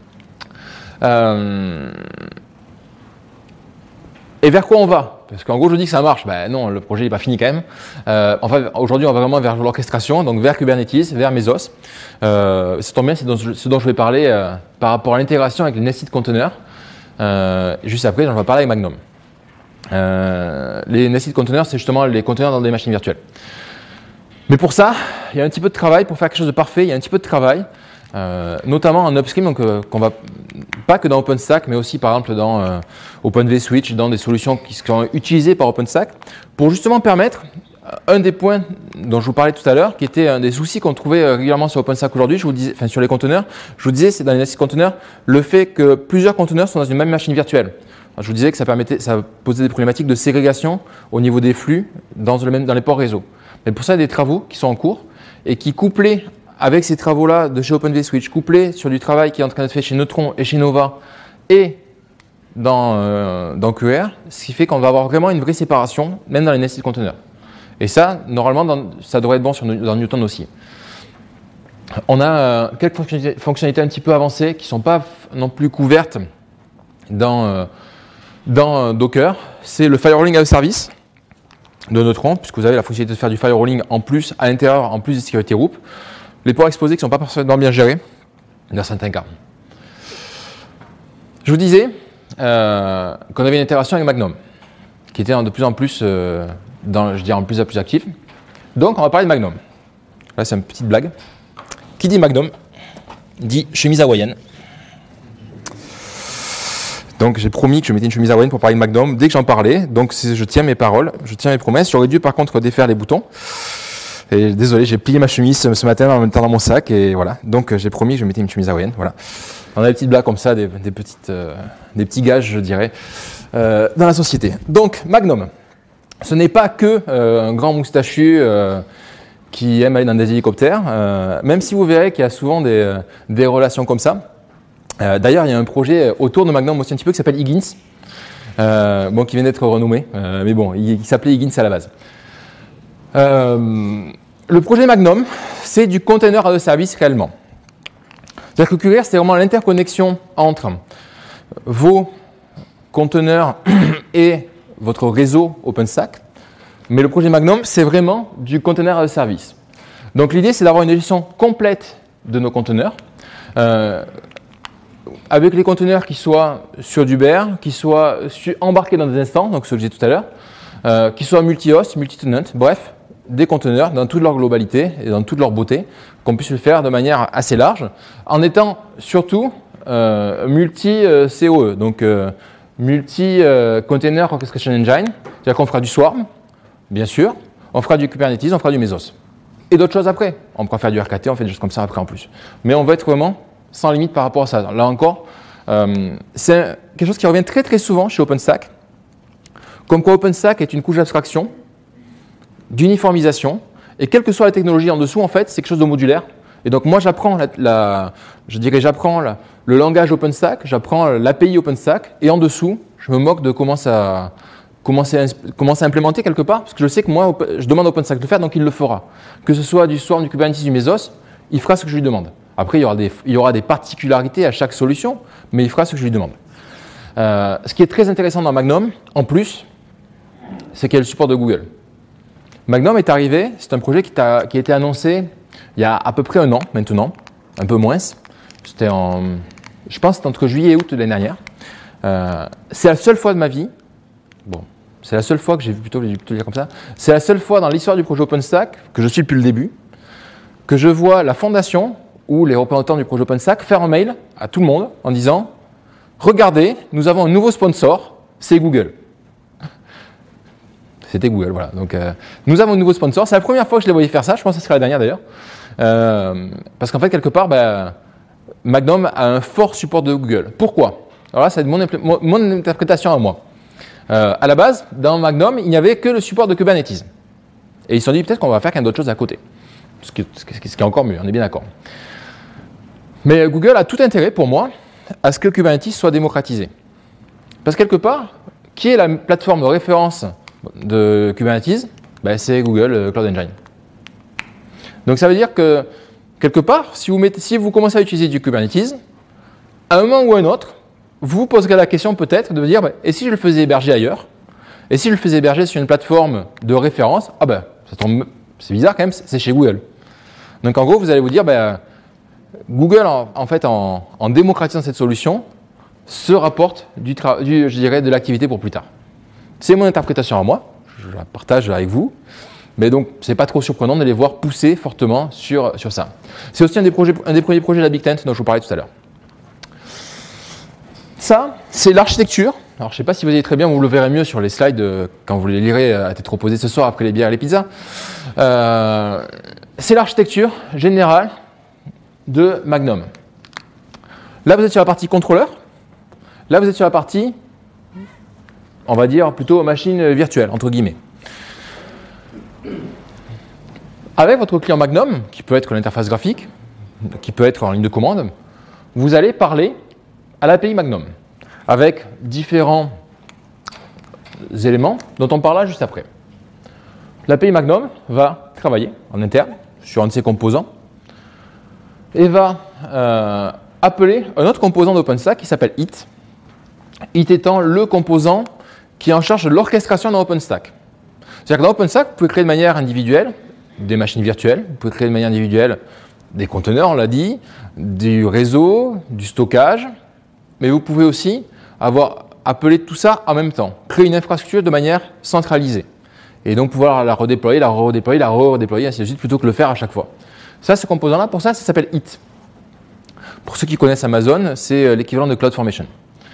Euh, et vers quoi on va? Parce qu'en gros, je dis que ça marche. Ben non, le projet n'est pas fini quand même. Euh, enfin, aujourd'hui, on va vraiment vers l'orchestration, donc vers Kubernetes, vers Mesos. Euh, ça tombe bien, c'est ce dont je vais parler euh, par rapport à l'intégration avec les nested containers. Euh, juste après, j'en vais parler avec Magnum. Euh, les nested containers, c'est justement les conteneurs dans des machines virtuelles. Mais pour ça, il y a un petit peu de travail. Pour faire quelque chose de parfait, il y a un petit peu de travail. Euh, notamment en upstream, donc euh, qu'on va pas que dans OpenStack, mais aussi par exemple dans euh, OpenVSwitch, dans des solutions qui sont utilisées par OpenStack, pour justement permettre un des points dont je vous parlais tout à l'heure, qui était un des soucis qu'on trouvait régulièrement sur OpenStack aujourd'hui, je vous disais, enfin sur les conteneurs, je vous disais, c'est dans les nested containers, le fait que plusieurs conteneurs sont dans une même machine virtuelle. Alors, je vous disais que ça permettait, ça posait des problématiques de ségrégation au niveau des flux dans, le même, dans les ports réseau. Mais pour ça, il y a des travaux qui sont en cours et qui, couplés avec ces travaux-là de chez OpenVSwitch, couplés sur du travail qui est en train d'être fait chez Neutron et chez Nova et dans, euh, dans Q R, ce qui fait qu'on va avoir vraiment une vraie séparation, même dans les nested containers. Et ça, normalement, dans, ça devrait être bon sur, dans Newton aussi. On a euh, quelques fonctionnalités, fonctionnalités un petit peu avancées qui ne sont pas non plus couvertes dans, euh, dans euh, Docker. C'est le firewalling as a service de Neutron, puisque vous avez la fonctionnalité de faire du firewalling en plus, à l'intérieur, en plus des security group. Les ports exposés qui ne sont pas parfaitement bien gérés, dans certains cas. Je vous disais euh, qu'on avait une intégration avec Magnum, qui était de plus en plus, euh, dans, je dirais, en plus en plus actif. Donc, on va parler de Magnum. Là, c'est une petite blague. Qui dit Magnum dit chemise hawaïenne. Donc, j'ai promis que je mettais une chemise hawaïenne pour parler de Magnum dès que j'en parlais. Donc, je tiens mes paroles, je tiens mes promesses. J'aurais dû, par contre, défaire les boutons. Et désolé, j'ai plié ma chemise ce matin en même temps dans mon sac et voilà. Donc j'ai promis que je mettais une chemise hawaïenne. Voilà. On a des petites blagues comme ça, des, des, petites, euh, des petits gages, je dirais, euh, dans la société. Donc Magnum, ce n'est pas que euh, un grand moustachu euh, qui aime aller dans des hélicoptères, euh, même si vous verrez qu'il y a souvent des, euh, des relations comme ça. Euh, D'ailleurs, il y a un projet autour de Magnum aussi un petit peu qui s'appelle Higgins, euh, bon, qui vient d'être renommé, euh, mais bon, il, il s'appelait Higgins à la base. Euh, le projet Magnum, c'est du container as a service réellement. C'est-à-dire que Q R, c'est vraiment l'interconnexion entre vos conteneurs et votre réseau OpenStack. Mais le projet Magnum, c'est vraiment du container as a service. Donc l'idée, c'est d'avoir une gestion complète de nos conteneurs, euh, avec les conteneurs qui soient sur du bear, qui soient embarqués dans des instants, donc ce que je disais tout à l'heure, euh, qui soient multi-host, multi-tenant, bref, des conteneurs dans toute leur globalité et dans toute leur beauté, qu'on puisse le faire de manière assez large, en étant surtout euh, multi-C O E, donc euh, multi-container orchestration engine, c'est-à-dire qu'on fera du Swarm, bien sûr, on fera du Kubernetes, on fera du Mesos. Et d'autres choses après. On pourra faire du R K T, on fait des choses comme ça après en plus. Mais on va être vraiment sans limite par rapport à ça. Là encore, euh, c'est quelque chose qui revient très très souvent chez OpenStack, comme quoi OpenStack est une couche d'abstraction, d'uniformisation, et quelle que soit la technologie en dessous, en fait, c'est quelque chose de modulaire. Et donc moi, j'apprends, la, la, je dirais, j'apprends la, le langage OpenStack, j'apprends l'A P I OpenStack, et en dessous, je me moque de comment ça, commencer à, commencer à implémenter quelque part, parce que je sais que moi, je demande à OpenStack de le faire, donc il le fera. Que ce soit du Swarm, du Kubernetes, du Mesos, il fera ce que je lui demande. Après, il y aura des, il y aura des particularités à chaque solution, mais il fera ce que je lui demande. Euh, ce qui est très intéressant dans Magnum, en plus, c'est qu'il y a le support de Google. Magnum est arrivé, c'est un projet qui a, qui a été annoncé il y a à peu près un an maintenant, un peu moins. C'était en, je pense, c'était entre juillet et août de l'année dernière. Euh, c'est la seule fois de ma vie, bon, c'est la seule fois que j'ai vu, plutôt, j'ai plutôt dire comme ça, c'est la seule fois dans l'histoire du projet OpenStack, que je suis depuis le début, que je vois la fondation ou les représentants du projet OpenStack faire un mail à tout le monde en disant « Regardez, nous avons un nouveau sponsor, c'est Google. » C'était Google, voilà. Donc, euh, nous avons un nouveau sponsor. C'est la première fois que je les voyais faire ça. Je pense que ce sera la dernière d'ailleurs. Euh, parce qu'en fait, quelque part, bah, Magnum a un fort support de Google. Pourquoi? Alors là, c'est mon, mon, mon interprétation à moi. Euh, à la base, dans Magnum, il n'y avait que le support de Kubernetes. Et ils se sont dit peut-être qu'on va faire d'autres choses à côté. Ce qui, ce qui est encore mieux, on est bien d'accord. Mais Google a tout intérêt pour moi à ce que Kubernetes soit démocratisé. Parce que quelque part, qui est la plateforme de référence de Kubernetes? Ben, c'est Google Cloud Engine. Donc ça veut dire que, quelque part, si vous, mettez, si vous commencez à utiliser du Kubernetes, à un moment ou à un autre, vous vous poserez la question peut-être de dire, ben, et si je le faisais héberger ailleurs? Et si je le faisais héberger sur une plateforme de référence? Ah ben, ça tombe, c'est bizarre quand même, c'est chez Google. Donc en gros, vous allez vous dire, ben, Google, en, en fait, en, en démocratisant cette solution, se rapporte du, du, je dirais, de l'activité pour plus tard. C'est mon interprétation à moi, je la partage avec vous, mais donc ce n'est pas trop surprenant de les voir pousser fortement sur, sur ça. C'est aussi un des, projets, un des premiers projets de la Big Tent dont je vous parlais tout à l'heure. Ça, c'est l'architecture. Alors je ne sais pas si vous voyez très bien, vous le verrez mieux sur les slides euh, quand vous les lirez à tête reposée ce soir après les bières et les pizzas. Euh, c'est l'architecture générale de Magnum. Là, vous êtes sur la partie contrôleur. Là, vous êtes sur la partie, on va dire, plutôt machine virtuelle, entre guillemets. Avec votre client Magnum, qui peut être l'interface graphique, qui peut être en ligne de commande, vous allez parler à l'A P I Magnum, avec différents éléments dont on parlera juste après. L'A P I Magnum va travailler en interne sur un de ses composants et va euh, appeler un autre composant d'OpenStack qui s'appelle It. It étant le composant qui est en charge de l'orchestration dans OpenStack. C'est-à-dire que dans OpenStack, vous pouvez créer de manière individuelle des machines virtuelles, vous pouvez créer de manière individuelle des conteneurs, on l'a dit, du réseau, du stockage, mais vous pouvez aussi avoir appelé tout ça en même temps, créer une infrastructure de manière centralisée, et donc pouvoir la redéployer, la redéployer, la redéployer, ainsi de suite, plutôt que le faire à chaque fois. Ça, ce composant-là, pour ça, ça s'appelle It. Pour ceux qui connaissent Amazon, c'est l'équivalent de CloudFormation.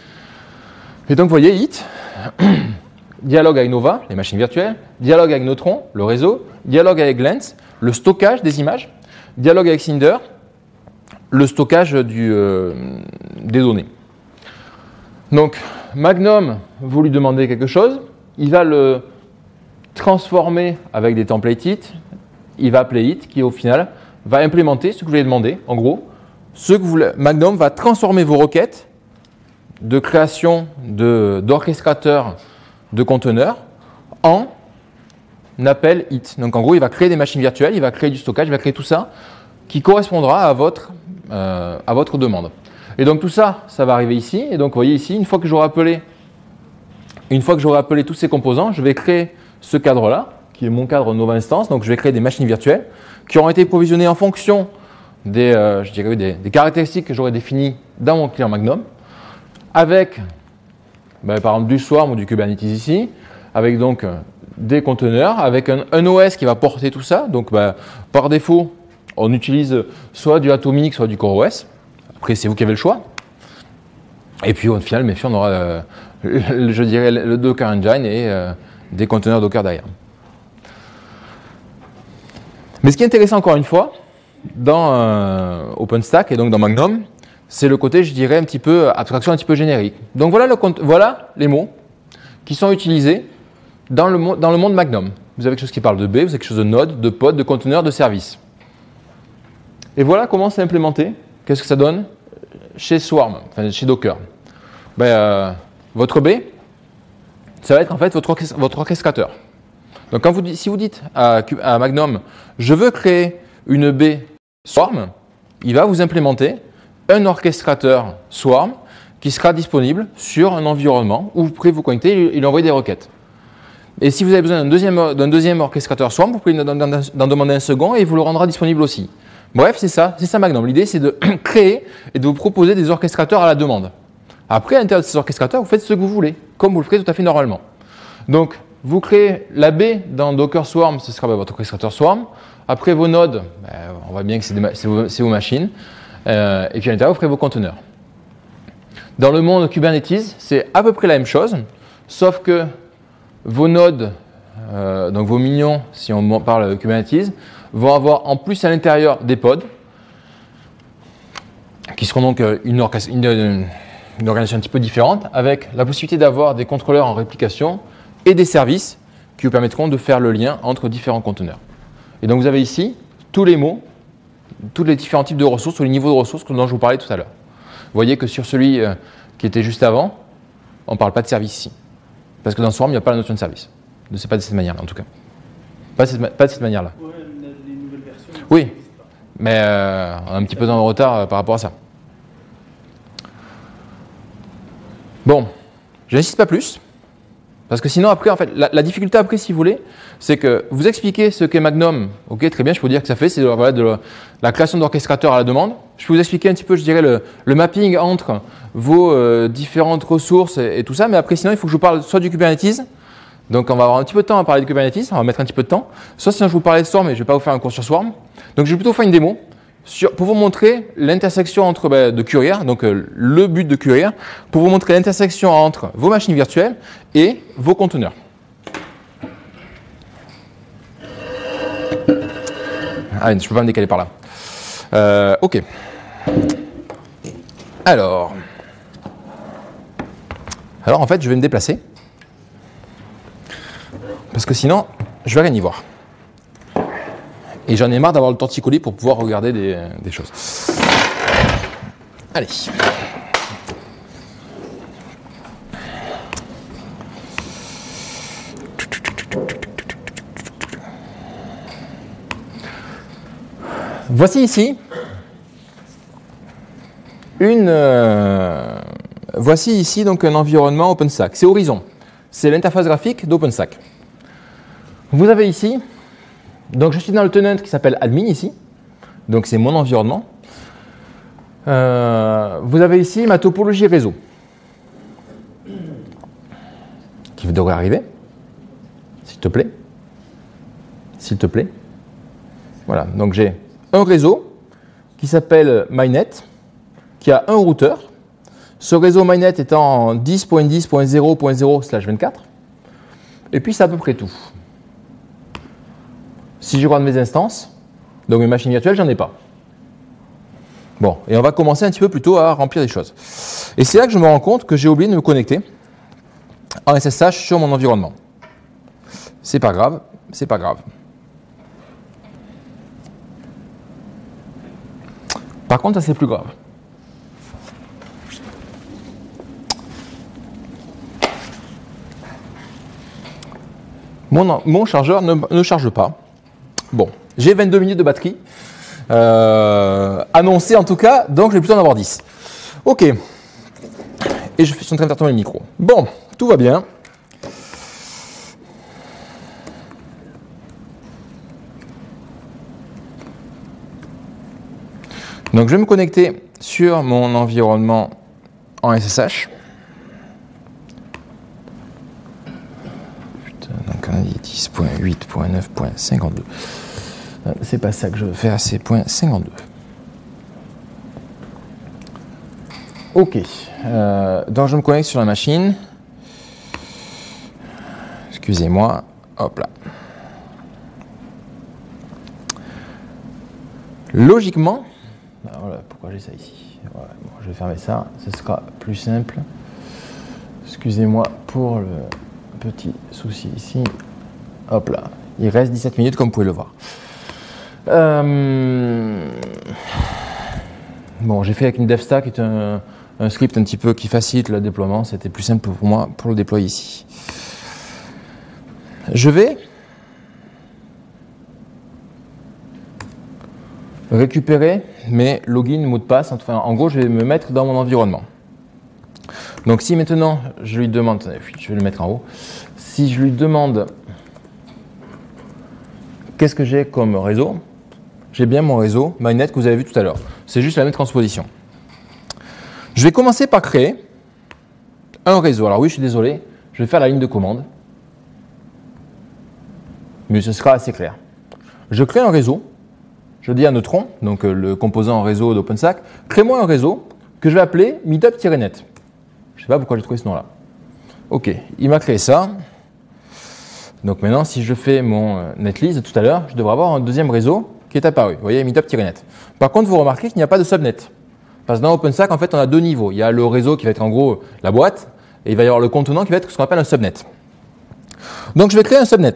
Et donc, vous voyez, It, dialogue avec Nova, les machines virtuelles, dialogue avec Neutron, le réseau, dialogue avec Lens, le stockage des images, dialogue avec Cinder, le stockage du, euh, des données. Donc, Magnum, vous lui demandez quelque chose, il va le transformer avec des templates It, il va appeler It, qui au final va implémenter ce que vous lui avez demandé, en gros. Ce que vous voulez, Magnum va transformer vos requêtes de création d'orchestrateurs de, de conteneurs en appel It. Donc en gros, il va créer des machines virtuelles, il va créer du stockage, il va créer tout ça qui correspondra à votre, euh, à votre demande. Et donc tout ça, ça va arriver ici. Et donc vous voyez ici, une fois que j'aurai appelé, une fois que j'aurai appelé tous ces composants, je vais créer ce cadre-là, qui est mon cadre Nova Instance. Donc je vais créer des machines virtuelles qui auront été provisionnées en fonction des, euh, je dirais des, des caractéristiques que j'aurai définies dans mon client Magnum, avec ben, par exemple du Swarm ou du Kubernetes ici, avec donc des conteneurs, avec un, un O S qui va porter tout ça. Donc ben, par défaut, on utilise soit du Atomic, soit du CoreOS. Après, c'est vous qui avez le choix. Et puis au final, bien sûr, on aura, euh, le, je dirais, le Docker Engine et euh, des conteneurs Docker derrière. Mais ce qui est intéressant encore une fois, dans euh, OpenStack et donc dans Magnum, c'est le côté, je dirais, un petit peu abstraction un petit peu générique. Donc voilà, le, voilà les mots qui sont utilisés dans le, dans le monde Magnum. Vous avez quelque chose qui parle de B, vous avez quelque chose de node, de pod, de conteneur, de service. Et voilà comment c'est implémenté. Qu'est-ce que ça donne chez Swarm, enfin chez Docker. Ben, euh, votre B, ça va être en fait votre, orchestra votre orchestrateur. Donc quand vous, si vous dites à, à Magnum, je veux créer une B Swarm, il va vous implémenter un orchestrateur Swarm qui sera disponible sur un environnement où vous pourrez vous connecter et lui envoyer des requêtes. Et si vous avez besoin d'un deuxième, d'un deuxième orchestrateur Swarm, vous pouvez en demander un second et il vous le rendra disponible aussi. Bref, c'est ça, c'est ça Magnum. L'idée, c'est de créer et de vous proposer des orchestrateurs à la demande. Après, à l'intérieur de ces orchestrateurs, vous faites ce que vous voulez, comme vous le ferez tout à fait normalement. Donc, vous créez la baie dans Docker Swarm, ce sera bah, votre orchestrateur Swarm. Après vos nodes, bah, on voit bien que c'est vos, vos machines. Euh, et puis à l'intérieur, vous ferez vos conteneurs. Dans le monde Kubernetes, c'est à peu près la même chose, sauf que vos nodes, euh, donc vos minions, si on parle Kubernetes, vont avoir en plus à l'intérieur des pods, qui seront donc une, une, une organisation un petit peu différente, avec la possibilité d'avoir des contrôleurs en réplication et des services qui vous permettront de faire le lien entre différents conteneurs. Et donc vous avez ici tous les mots, tous les différents types de ressources, tous les niveaux de ressources dont je vous parlais tout à l'heure. Vous voyez que sur celui euh, qui était juste avant, on ne parle pas de service ici. Parce que dans Swarm, il n'y a pas la notion de service. Ce n'est pas de cette manière-là, en tout cas. Pas de cette, pas de cette manière-là. Ouais, les nouvelles versions. Oui, mais euh, on a un petit peu de retard euh, par rapport à ça. Bon, je n'insiste pas plus. Parce que sinon, après, en fait, la, la difficulté après, si vous voulez, c'est que vous expliquez ce qu'est Magnum. Ok, très bien, je peux vous dire que ça fait, c'est voilà, de la, la création d'orchestrateurs à la demande. Je peux vous expliquer un petit peu, je dirais, le, le mapping entre vos euh, différentes ressources et, et tout ça. Mais après, sinon, il faut que je vous parle soit du Kubernetes. Donc, on va avoir un petit peu de temps à parler de Kubernetes. On va mettre un petit peu de temps. Soit sinon, je vous parlais de Swarm, mais je ne vais pas vous faire un cours sur Swarm. Donc, je vais plutôt faire une démo sur, pour vous montrer l'intersection entre bah, de Courier, donc euh, le but de Courier, pour vous montrer l'intersection entre vos machines virtuelles et vos conteneurs. Ah, je ne peux pas me décaler par là. Euh, ok. Alors. Alors, en fait, je vais me déplacer. Parce que sinon, je vais rien y voir. Et j'en ai marre d'avoir le torticolis pour pouvoir regarder des, des choses. Allez. Voici ici une. Euh, voici ici donc un environnement OpenStack. C'est Horizon. C'est l'interface graphique d'OpenStack. Vous avez ici. Donc je suis dans le tenant qui s'appelle admin ici, donc c'est mon environnement. Euh, vous avez ici ma topologie réseau, qui devrait arriver, s'il te plaît, s'il te plaît. Voilà, donc j'ai un réseau qui s'appelle MyNet, qui a un routeur. Ce réseau MyNet étant en dix point dix point zéro point zéro slash vingt-quatre, et puis c'est à peu près tout. Si je regarde mes instances, donc mes machines virtuelles, j'en ai pas. Bon, et on va commencer un petit peu plutôt à remplir des choses. Et c'est là que je me rends compte que j'ai oublié de me connecter en S S H sur mon environnement. C'est pas grave, c'est pas grave. Par contre, ça c'est plus grave. Mon, mon chargeur ne, ne charge pas. Bon, j'ai vingt-deux minutes de batterie, euh, annoncé en tout cas, donc je vais plutôt en avoir dix. Ok, et je suis en train de faire tomber le micro. Bon, tout va bien. Donc je vais me connecter sur mon environnement en S S H. Donc on a dit dix point huit point neuf point cinquante-deux. C'est pas ça que je veux faire, c'est point cinquante-deux. Ok. Euh, donc je me connecte sur la machine. Excusez-moi. Hop là. Logiquement, ben voilà pourquoi j'ai ça ici. Voilà, bon, je vais fermer ça, ce sera plus simple. Excusez-moi pour le petit souci ici. Hop là, il reste dix-sept minutes comme vous pouvez le voir. Euh... Bon, j'ai fait avec une DevStack, qui est un, un script un petit peu qui facilite le déploiement. C'était plus simple pour moi pour le déployer ici. Je vais récupérer mes logins, mots de passe. Enfin, en gros, je vais me mettre dans mon environnement. Donc, si maintenant je lui demande, je vais le mettre en haut. Si je lui demande qu'est-ce que j'ai comme réseau, j'ai bien mon réseau MyNet que vous avez vu tout à l'heure. C'est juste la même transposition. Je vais commencer par créer un réseau. Alors oui, je suis désolé, je vais faire la ligne de commande. mais ce sera assez clair. Je crée un réseau, je dis à Neutron, donc le composant réseau d'OpenStack, crée-moi un réseau que je vais appeler meetup-net. Je ne sais pas pourquoi j'ai trouvé ce nom-là. Ok, il m'a créé ça. Donc maintenant, si je fais mon netlist de tout à l'heure, je devrais avoir un deuxième réseau qui est apparu. Vous voyez, meetup-net. Par contre, vous remarquez qu'il n'y a pas de subnet. Parce que dans OpenStack, en fait, on a deux niveaux. Il y a le réseau qui va être en gros la boîte, et il va y avoir le contenant qui va être ce qu'on appelle un subnet. Donc je vais créer un subnet.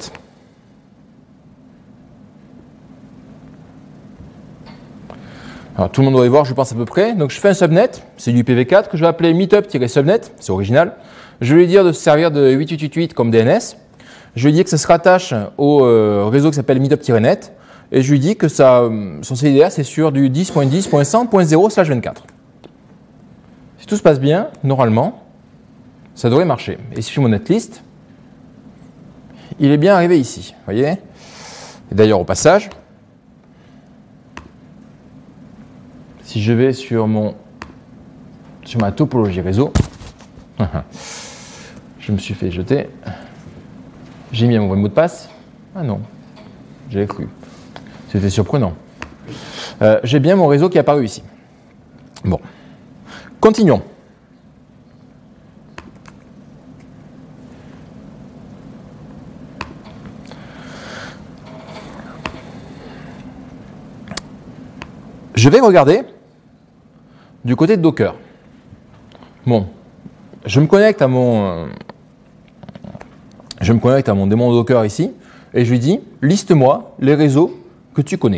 Alors tout le monde doit y voir, je pense à peu près. Donc je fais un subnet, c'est du I P v quatre que je vais appeler meetup-subnet, c'est original. Je vais lui dire de se servir de huit huit huit huit comme D N S. Je lui dis que ça se rattache au euh, réseau qui s'appelle meetup-net. Et je lui dis que ça, son C I D R, c'est sur du dix point dix point cent point zéro slash vingt-quatre. Si tout se passe bien, normalement, ça devrait marcher. Et si je fais mon netlist, il est bien arrivé ici. Vous voyez ? Et d'ailleurs, au passage, si je vais sur, mon, sur ma topologie réseau, je me suis fait jeter. J'ai mis un mauvais mot de passe. Ah non, j'avais cru. C'était surprenant. Euh, j'ai bien mon réseau qui est apparu ici. Bon. Continuons. Je vais regarder du côté de Docker. Bon. Je me connecte à mon, euh, je me connecte à mon démon Docker ici et je lui dis, liste-moi les réseaux que tu connais.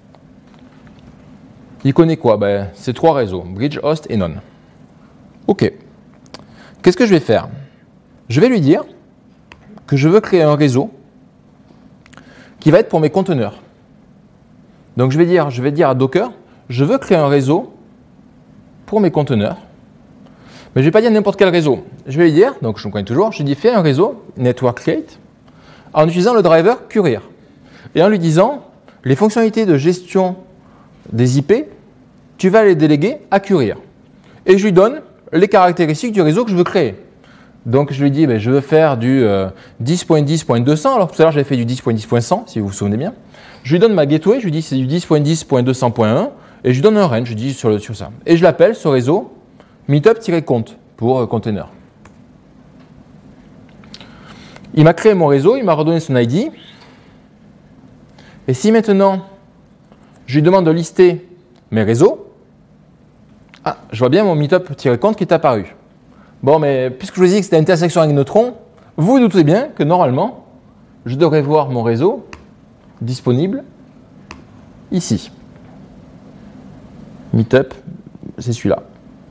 Il connaît quoi? Ben, c'est trois réseaux, Bridge, Host et None. OK. Qu'est-ce que je vais faire? Je vais lui dire que je veux créer un réseau qui va être pour mes conteneurs. Donc je vais dire, je vais dire à Docker, je veux créer un réseau pour mes conteneurs. Mais je ne vais pas dire n'importe quel réseau. Je vais lui dire, donc je me connais toujours, je lui dis fais un réseau, network create, en utilisant le driver Curir. Et en lui disant, les fonctionnalités de gestion des I P, tu vas les déléguer à Curir. Et je lui donne les caractéristiques du réseau que je veux créer. Donc je lui dis, ben, je veux faire du euh, dix point dix point deux cents, alors tout à l'heure j'avais fait du dix point dix point cent, si vous vous souvenez bien. Je lui donne ma gateway, je lui dis c'est du dix point dix point deux cents point un, et je lui donne un range, je dis sur, le, sur ça. Et je l'appelle ce réseau meetup-compte pour euh, container. Il m'a créé mon réseau, il m'a redonné son I D. Et si maintenant, je lui demande de lister mes réseaux, ah, je vois bien mon meetup-compte qui est apparu. Bon, mais puisque je vous ai dit que c'était intersection avec Neutron, vous vous doutez bien que normalement, je devrais voir mon réseau disponible ici. Meetup, c'est celui-là.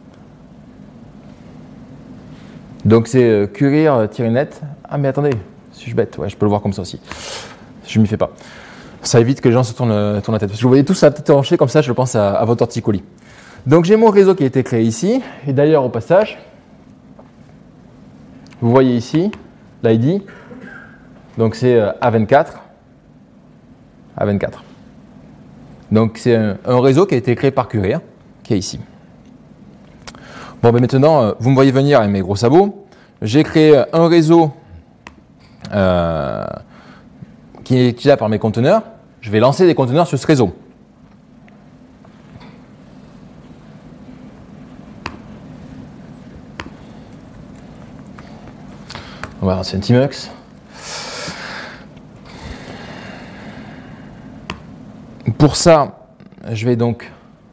Donc c'est euh, curir-net. Ah mais attendez, suis-je bête? Ouais, je peux le voir comme ça aussi. Je ne m'y fais pas. Ça évite que les gens se tournent, euh, tournent la tête. Parce que vous voyez tous la tête tranchée comme ça, je pense à, à votre torticolis. Donc j'ai mon réseau qui a été créé ici. Et d'ailleurs au passage, vous voyez ici l'I D. Donc c'est euh, A vingt-quatre. A vingt-quatre. Donc c'est un, un réseau qui a été créé par Curir, qui est ici. Bon, ben maintenant, vous me voyez venir avec mes gros sabots. J'ai créé un réseau euh, qui est utilisable par mes conteneurs. Je vais lancer des conteneurs sur ce réseau. On va lancer un Tmux. Pour ça, je vais donc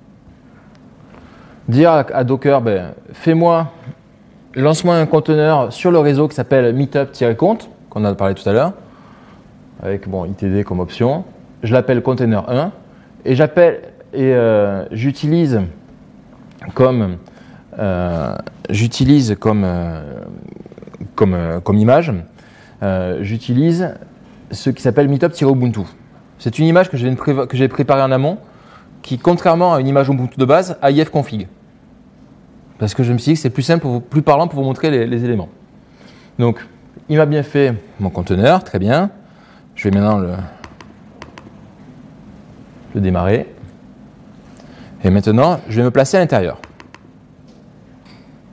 dire à Docker, ben, fais-moi, lance-moi un conteneur sur le réseau qui s'appelle meetup-compte, qu'on a parlé tout à l'heure, avec bon, I T D comme option. Je l'appelle container un et j'appelle et euh, j'utilise comme euh, j'utilise comme euh, comme euh, comme image, euh, j'utilise ce qui s'appelle meetup-ubuntu. C'est une image que j'ai pré préparée en amont, qui, contrairement à une image Ubuntu de base, a ifconfig. Parce que je me suis dit que c'est plus simple, pour vous, plus parlant pour vous montrer les, les éléments. Donc, il m'a bien fait mon conteneur, très bien. Je vais maintenant le, le démarrer. Et maintenant, je vais me placer à l'intérieur.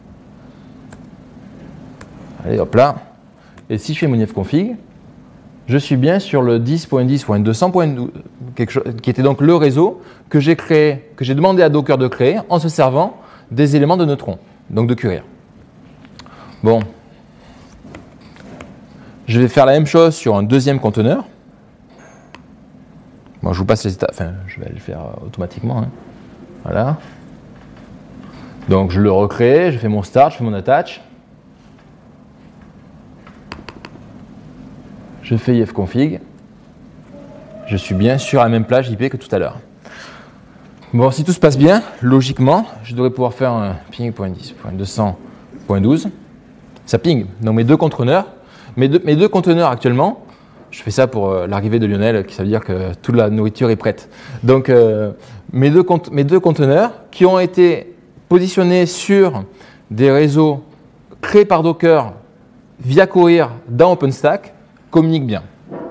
Allez, hop là. Et si je fais mon ifconfig, je suis bien sur le dix point dix point deux cents point douze, quelque chose, qui était donc le réseau que j'ai créé, que j'ai demandé à Docker de créer en se servant des éléments de neutrons, donc de Query. Bon, je vais faire la même chose sur un deuxième conteneur. Bon, je vous passe les étapes, enfin, je vais le faire automatiquement. Hein. Voilà. Donc, je le recrée, je fais mon start, je fais mon attach. Je fais ifconfig. Je suis bien sur la même plage I P que tout à l'heure. Bon, si tout se passe bien, logiquement, je devrais pouvoir faire un ping point dix point deux cents point douze. Ça ping. Donc, mes deux conteneurs, mes deux, mes deux conteneurs actuellement, je fais ça pour euh, l'arrivée de Lionel, qui ça veut dire que toute la nourriture est prête. Donc, euh, mes, deux mes deux conteneurs qui ont été positionnés sur des réseaux créés par Docker via Courier dans OpenStack communiquent bien.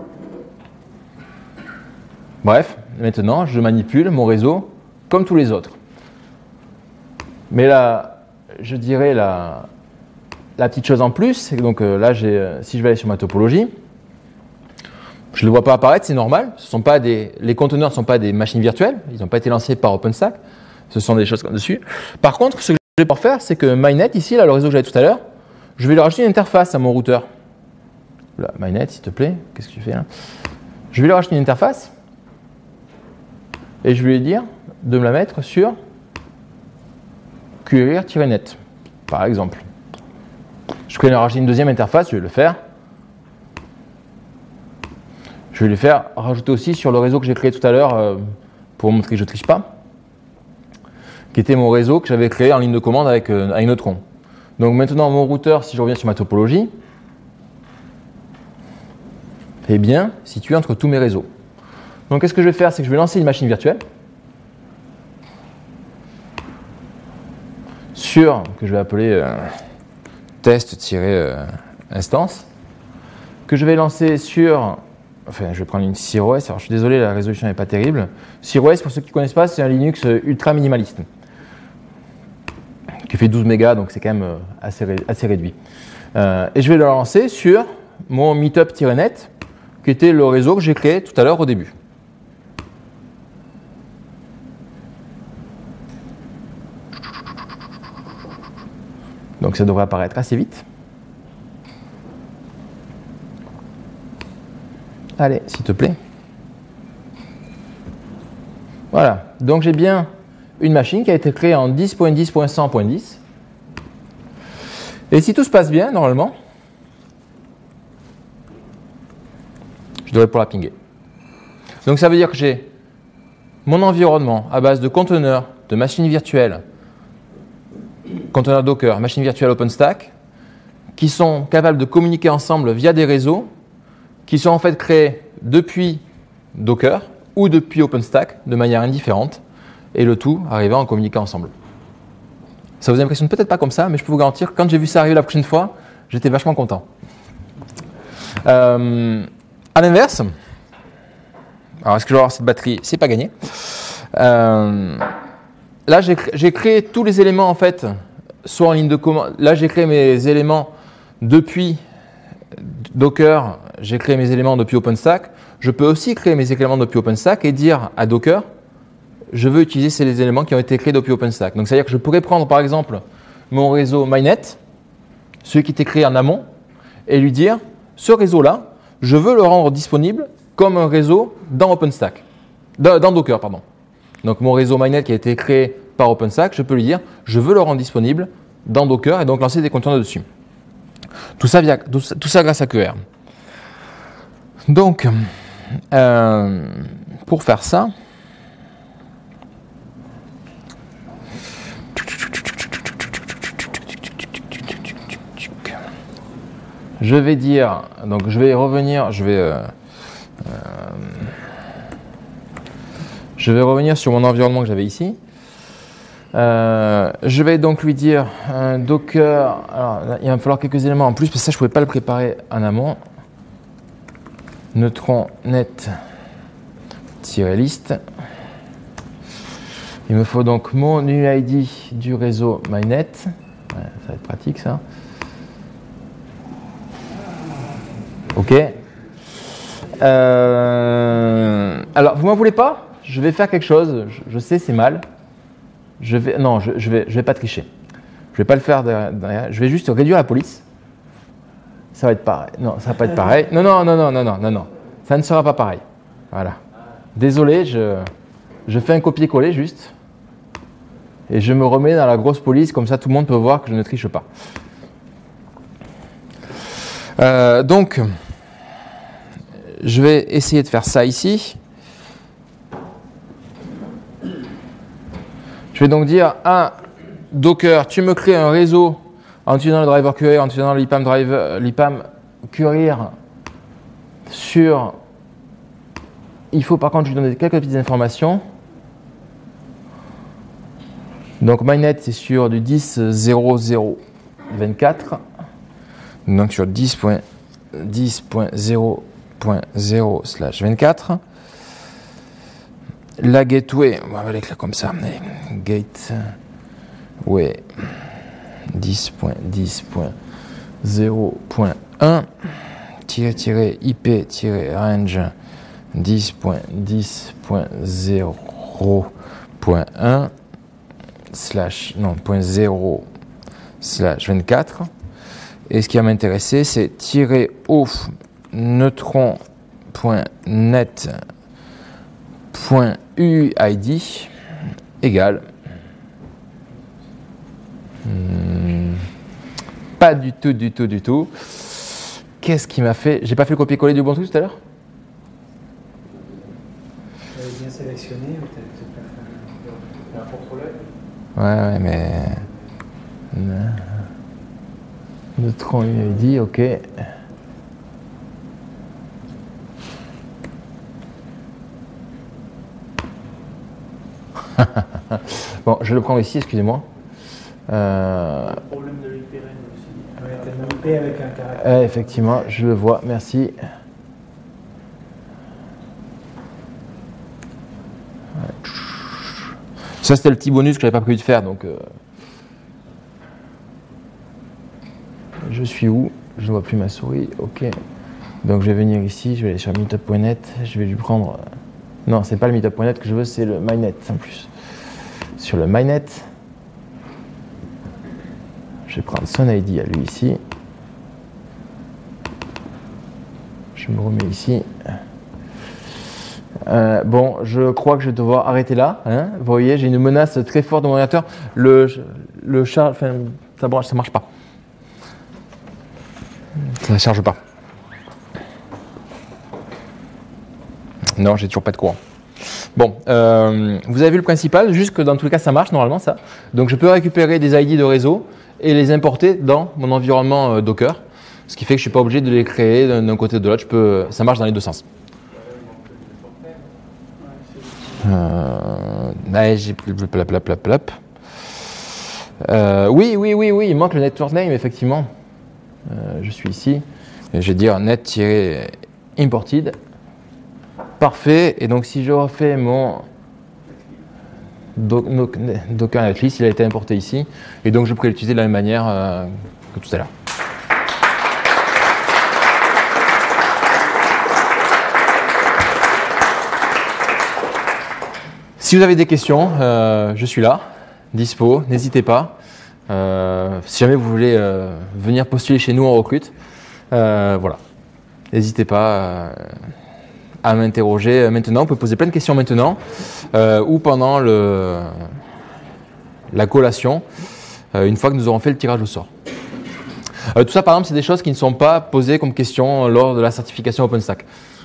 Bref, maintenant, je manipule mon réseau comme tous les autres. Mais là, je dirais la, la petite chose en plus, c'est que donc, euh, là, si je vais aller sur ma topologie, je ne le vois pas apparaître, c'est normal. Ce sont pas des, les conteneurs ne sont pas des machines virtuelles, ils n'ont pas été lancés par OpenStack, ce sont des choses comme dessus. Par contre, ce que je vais pouvoir faire, c'est que MyNet, ici, là, le réseau que j'avais tout à l'heure, je vais lui rajouter une interface à mon routeur. Là, MyNet, s'il te plaît, qu'est-ce que tu fais là? Je vais lui rajouter une interface et je vais lui dire de me la mettre sur query-net, par exemple. Je vais lui rajouter une deuxième interface, je vais le faire. Je vais lui faire rajouter aussi sur le réseau que j'ai créé tout à l'heure euh, pour montrer que je ne triche pas, qui était mon réseau que j'avais créé en ligne de commande avec, euh, avec Neutron. Donc maintenant, mon routeur, si je reviens sur ma topologie, est bien situé entre tous mes réseaux. Donc qu'est-ce que je vais faire, c'est que je vais lancer une machine virtuelle sur, que je vais appeler euh, test-instance, que je vais lancer sur, enfin je vais prendre une CirOS, alors je suis désolé, la résolution n'est pas terrible. CirOS, pour ceux qui ne connaissent pas, c'est un Linux ultra minimaliste, qui fait douze mégas, donc c'est quand même assez, assez réduit. Euh, et je vais le lancer sur mon meetup-net, qui était le réseau que j'ai créé tout à l'heure au début. Donc ça devrait apparaître assez vite. Allez, s'il te plaît. Voilà, donc j'ai bien une machine qui a été créée en dix point dix point cent point dix. Et si tout se passe bien, normalement, je devrais pouvoir la pinguer. Donc ça veut dire que j'ai mon environnement à base de conteneurs, de machines virtuelles, conteneurs Docker, machines virtuelles OpenStack, qui sont capables de communiquer ensemble via des réseaux qui sont en fait créés depuis Docker ou depuis OpenStack de manière indifférente, et le tout arrivant à communiquer ensemble. Ça vous impressionne peut-être pas comme ça, mais je peux vous garantir que quand j'ai vu ça arriver la prochaine fois, j'étais vachement content. Euh, à l'inverse, alors est-ce que je vais avoir cette batterie? C'est pas gagné. Euh, là, j'ai créé tous les éléments en fait, soit en ligne de commande. Là, j'ai créé mes éléments depuis Docker, j'ai créé mes éléments depuis OpenStack. Je peux aussi créer mes éléments depuis OpenStack et dire à Docker, je veux utiliser ces éléments qui ont été créés depuis OpenStack. Donc, c'est-à-dire que je pourrais prendre par exemple mon réseau MyNet, celui qui était créé en amont, et lui dire, ce réseau-là, je veux le rendre disponible comme un réseau dans OpenStack, dans, dans Docker, pardon. Donc, mon réseau MyNet qui a été créé par OpenStack, je peux lui dire, je veux le rendre disponible dans Docker et donc lancer des conteneurs dessus. Tout ça, via, tout ça, tout ça grâce à Q R. Donc, euh, pour faire ça, je vais dire, donc je vais revenir, je vais, euh, euh, je vais revenir sur mon environnement que j'avais ici. Euh, je vais donc lui dire un Docker. Alors, là, il va me falloir quelques éléments en plus, parce que ça je ne pouvais pas le préparer en amont. Neutron net-list. Il me faut donc mon U I D du réseau MyNet. Ouais, ça va être pratique ça. OK. Euh, alors, vous m'en voulez pas? Je vais faire quelque chose. Je, je sais, c'est mal. Je vais, non, je, je vais, je vais pas tricher. Je vais pas le faire derrière, derrière. Je vais juste réduire la police. Ça va être pareil. Non, ça va pas être pareil. Non, non, non, non, non, non, non, non. Ça ne sera pas pareil. Voilà. Désolé, je, je fais un copier-coller juste. Et je me remets dans la grosse police, comme ça tout le monde peut voir que je ne triche pas. Euh, donc, je vais essayer de faire ça ici. Je vais donc dire à Docker, tu me crées un réseau en utilisant le driver Courier, en utilisant l'I P A M driver, l'I P A M Courier sur. Il faut par contre que je lui donne quelques petites informations. Donc MyNet c'est sur du dix point zéro zéro vingt-quatre. Donc sur dix point zéro point zéro slash vingt-quatre. La gateway, on va l'écrire comme ça. Gateway dix point dix point zéro point un I P range dix point dix point zéro point un slash non point zéro slash vingt-quatre. Et ce qui va m'intéresser, c'est tirer au neutron.net.uid égale. Hmm, pas du tout, du tout, du tout. Qu'est-ce qui m'a fait? J'ai pas fait le copier-coller du Ubuntu tout à l'heure? Tu avais bien sélectionné, mais tu as fait un contrôleur. Ouais, ouais, mais. Neutron U I D, ok. Bon, je vais le prendre ici, excusez-moi. Euh... Le problème de l'I P R N aussi. Ouais, tu as un I P avec un caractère. Euh, effectivement, je le vois, merci. Ça, c'était le petit bonus que je n'avais pas prévu de faire, donc. Euh... Je suis où? Je ne vois plus ma souris. Ok. Donc je vais venir ici, je vais aller sur meetup point net. Je vais lui prendre. Non, c'est pas le meetup point net que je veux, c'est le MyNet en plus. Sur le MyNet, je vais prendre son I D à lui ici. Je me remets ici. Euh, bon, je crois que je vais devoir arrêter là. Hein. Vous voyez, j'ai une menace très forte de mon ordinateur. Le, le char, enfin, ça ne ça marche pas. Ça ne charge pas. Non, j'ai toujours pas de courant. Bon, euh, vous avez vu le principal, juste que dans tous les cas ça marche normalement ça. Donc je peux récupérer des I D de réseau et les importer dans mon environnement euh, Docker. Ce qui fait que je ne suis pas obligé de les créer d'un côté ou de l'autre. Je peux, ça marche dans les deux sens. Euh, ouais, j'ai plap, plap, plap, plap. Euh, oui, oui, oui, oui, il manque le network name effectivement. Euh, je suis ici. Et je vais dire net-imported. Parfait. Et donc si je refais mon do, no, Docker netlist, il a été importé ici. Et donc je pourrais l'utiliser de la même manière euh, que tout à l'heure. Si vous avez des questions, euh, je suis là, dispo, n'hésitez pas. Euh, si jamais vous voulez euh, venir postuler chez nous en recrute, euh, voilà, n'hésitez pas euh, à m'interroger maintenant. Vous pouvez poser plein de questions maintenant euh, ou pendant le, la collation, euh, une fois que nous aurons fait le tirage au sort. Euh, tout ça, par exemple, c'est des choses qui ne sont pas posées comme questions lors de la certification OpenStack.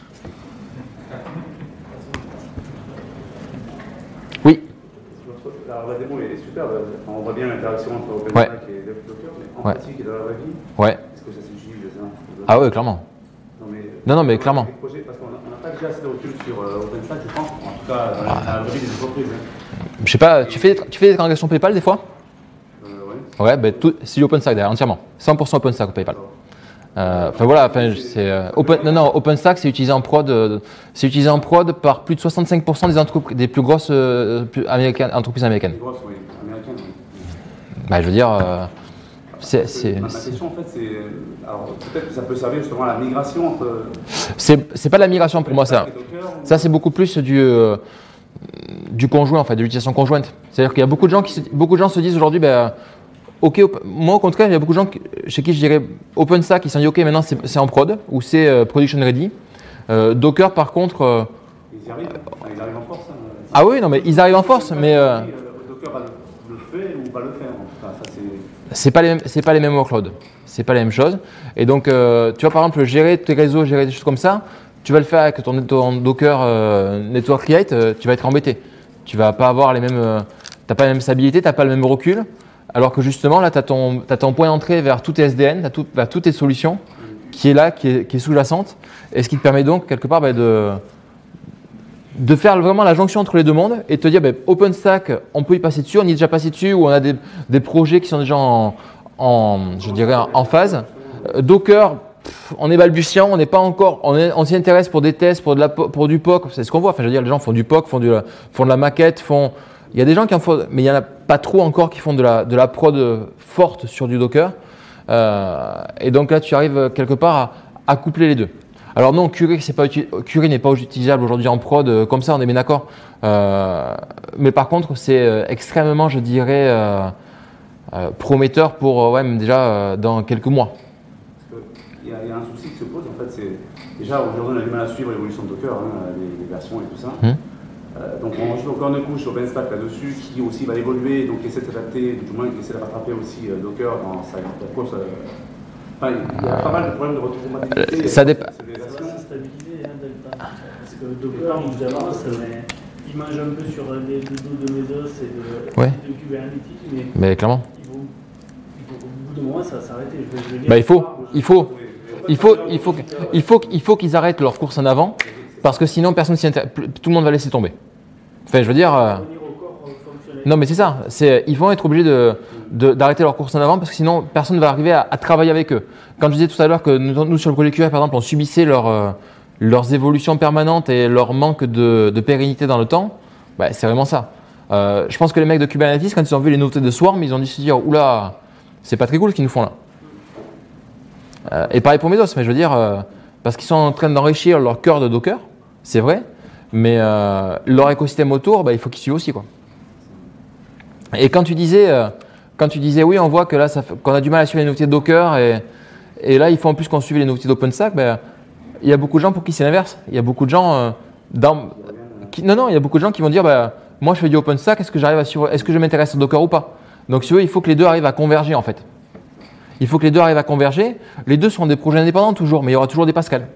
Oui. Alors, la démo est super, on voit bien l'interaction entre OpenStack ouais. et Docker, mais en ouais. pratique et dans la vraie vie, ouais. est-ce que ça s'utilise ça? Ah oui, clairement. Non, mais, non, non, mais clairement. Projets, parce qu'on n'a pas déjà assez de recul sur euh, OpenStack, je pense, en tout cas dans la, ah. la vraie vie des entreprises. Hein. Je sais pas, tu fais, tu fais des transactions PayPal des fois? euh, Ouais. Ouais, ben, tout, c'est du OpenStack derrière, entièrement. cent pour cent OpenStack au PayPal. Euh, enfin voilà, enfin, c'est, euh, open, non, non, OpenStack c'est utilisé en prod, euh, c'est utilisé en prod par plus de soixante-cinq pour cent des entreprises, des plus grosses euh, plus américaines, entreprises américaines. Les grosses, oui, américaines. Oui. Bah, je veux dire, euh, C'est, c'est, ma, ma question, en fait, c'est. Alors, peut-être que ça peut servir justement à la migration entre. C'est, c'est pas de la migration pour moi, ça. Ça, c'est beaucoup plus du, euh, du conjoint, en fait, de l'utilisation conjointe. C'est-à-dire qu'il y a beaucoup de gens qui se, beaucoup de gens se disent aujourd'hui, ben, OK, op- moi, au contraire, il y a beaucoup de gens qui- chez qui je dirais OpenStack, ils se disent OK, maintenant, c'est, c'est en prod ou c'est euh, production ready. Euh, Docker, par contre. Euh, Ils y arrivent, enfin, ils arrivent en force. Hein. ah oui, non, mais ils arrivent en force, mais. Euh, Docker va le, le fait ou va le faire. Enfin, ça, c'est. C'est pas les mêmes, c'est pas les mêmes workloads, c'est pas la même chose. Et donc, euh, tu vois, par exemple, gérer tes réseaux, gérer des choses comme ça, tu vas le faire avec ton, ton Docker euh, Network Create, euh, tu vas être embêté. Tu vas pas avoir les mêmes, euh, t'as pas la même stabilité, t'as pas le même recul. Alors que justement, là, tu as ton, t'as ton point d'entrée vers tous tes S D N, t'as tout, vers toutes tes solutions, qui est là, qui est, qui est sous-jacente, et ce qui te permet donc quelque part bah, de de faire vraiment la jonction entre les deux mondes et te dire ben, OpenStack, on peut y passer dessus, on y est déjà passé dessus ou on a des, des projets qui sont déjà en, en je dirais en, en phase. Euh, Docker, pff, on est balbutiant, on n'est pas encore, on, est, on s'y intéresse pour des tests, pour, de la, pour du P O C, c'est ce qu'on voit. Enfin, je veux dire, les gens font du P O C, font, du, font de la maquette, font. Il y a des gens qui en font, mais il n'y en a pas trop encore qui font de la, de la prod forte sur du Docker. Euh, et donc là, tu arrives quelque part à, à coupler les deux. Alors non, Curie, c'est pas uti- Curie n'est pas utilisable aujourd'hui en prod euh, comme ça, on est bien d'accord. Euh, mais par contre, c'est euh, extrêmement, je dirais, euh, euh, prometteur pour euh, ouais, même déjà euh, dans quelques mois. Il y, a, il y a un souci qui se pose, en fait, c'est déjà aujourd'hui on a du mal à suivre l'évolution de Docker, hein, les, les versions et tout ça. Hum. Euh, donc on rajoute encore une couche OpenStack là-dessus qui aussi va évoluer, donc essaie de s'adapter, du moins essaie de rattraper aussi euh, Docker dans sa course. Euh, Enfin, il y a pas mal de problèmes de retrouvabilité. Euh, ça dépend. C'est stabilisé, hein, Delta. Parce que Docker, il avance, mais il mange un peu sur les deux de Mesos et de, Ouais. de Kubernetes, mais, Mais clairement. il faut, il faut, au bout de moment, ça va s'arrêter. Je vais- je vais dire, Bah, il faut, il faut, il faut, il faut, il faut, il faut qu'ils arrêtent leur course en avant, parce que sinon personne s'y intéresse, tout le monde va laisser tomber. Enfin, je veux dire. Euh, revenir au corps fonctionnel. non, mais c'est ça. C'est, ils vont être obligés de, de- d'arrêter leur course en avant, parce que sinon personne ne va arriver à, à travailler avec eux. Quand je disais tout à l'heure que nous, nous sur le projet Q R, par exemple, on subissait leur, euh, leurs évolutions permanentes et leur manque de, de pérennité dans le temps, bah, c'est vraiment ça. Euh, je pense que les mecs de Kubernetes, quand ils ont vu les nouveautés de Swarm, ils ont dû se dire oula, c'est pas très cool ce qu'ils nous font là. Euh, et pareil pour Mesos, mais je veux dire, euh, parce qu'ils sont en train d'enrichir leur cœur de Docker, c'est vrai, mais euh, leur écosystème autour, bah, il faut qu'ils suivent aussi, quoi. Et quand tu disais, euh, quand tu disais oui, on voit que là, ça fait, qu'on a du mal à suivre les nouveautés de Docker, et, et là, il faut en plus qu'on suive les nouveautés d'OpenStack, ben, il y a beaucoup de gens pour qui c'est l'inverse. Il y a beaucoup de gens, euh, dans, qui, non, non, il y a beaucoup de gens qui vont dire, ben, moi, je fais du OpenStack, est-ce que j'arrive à suivre, est-ce que je m'intéresse à Docker ou pas? Donc, si vous voulez, il faut que les deux arrivent à converger, en fait. Il faut que les deux arrivent à converger. Les deux seront des projets indépendants toujours, mais il y aura toujours des Pascal.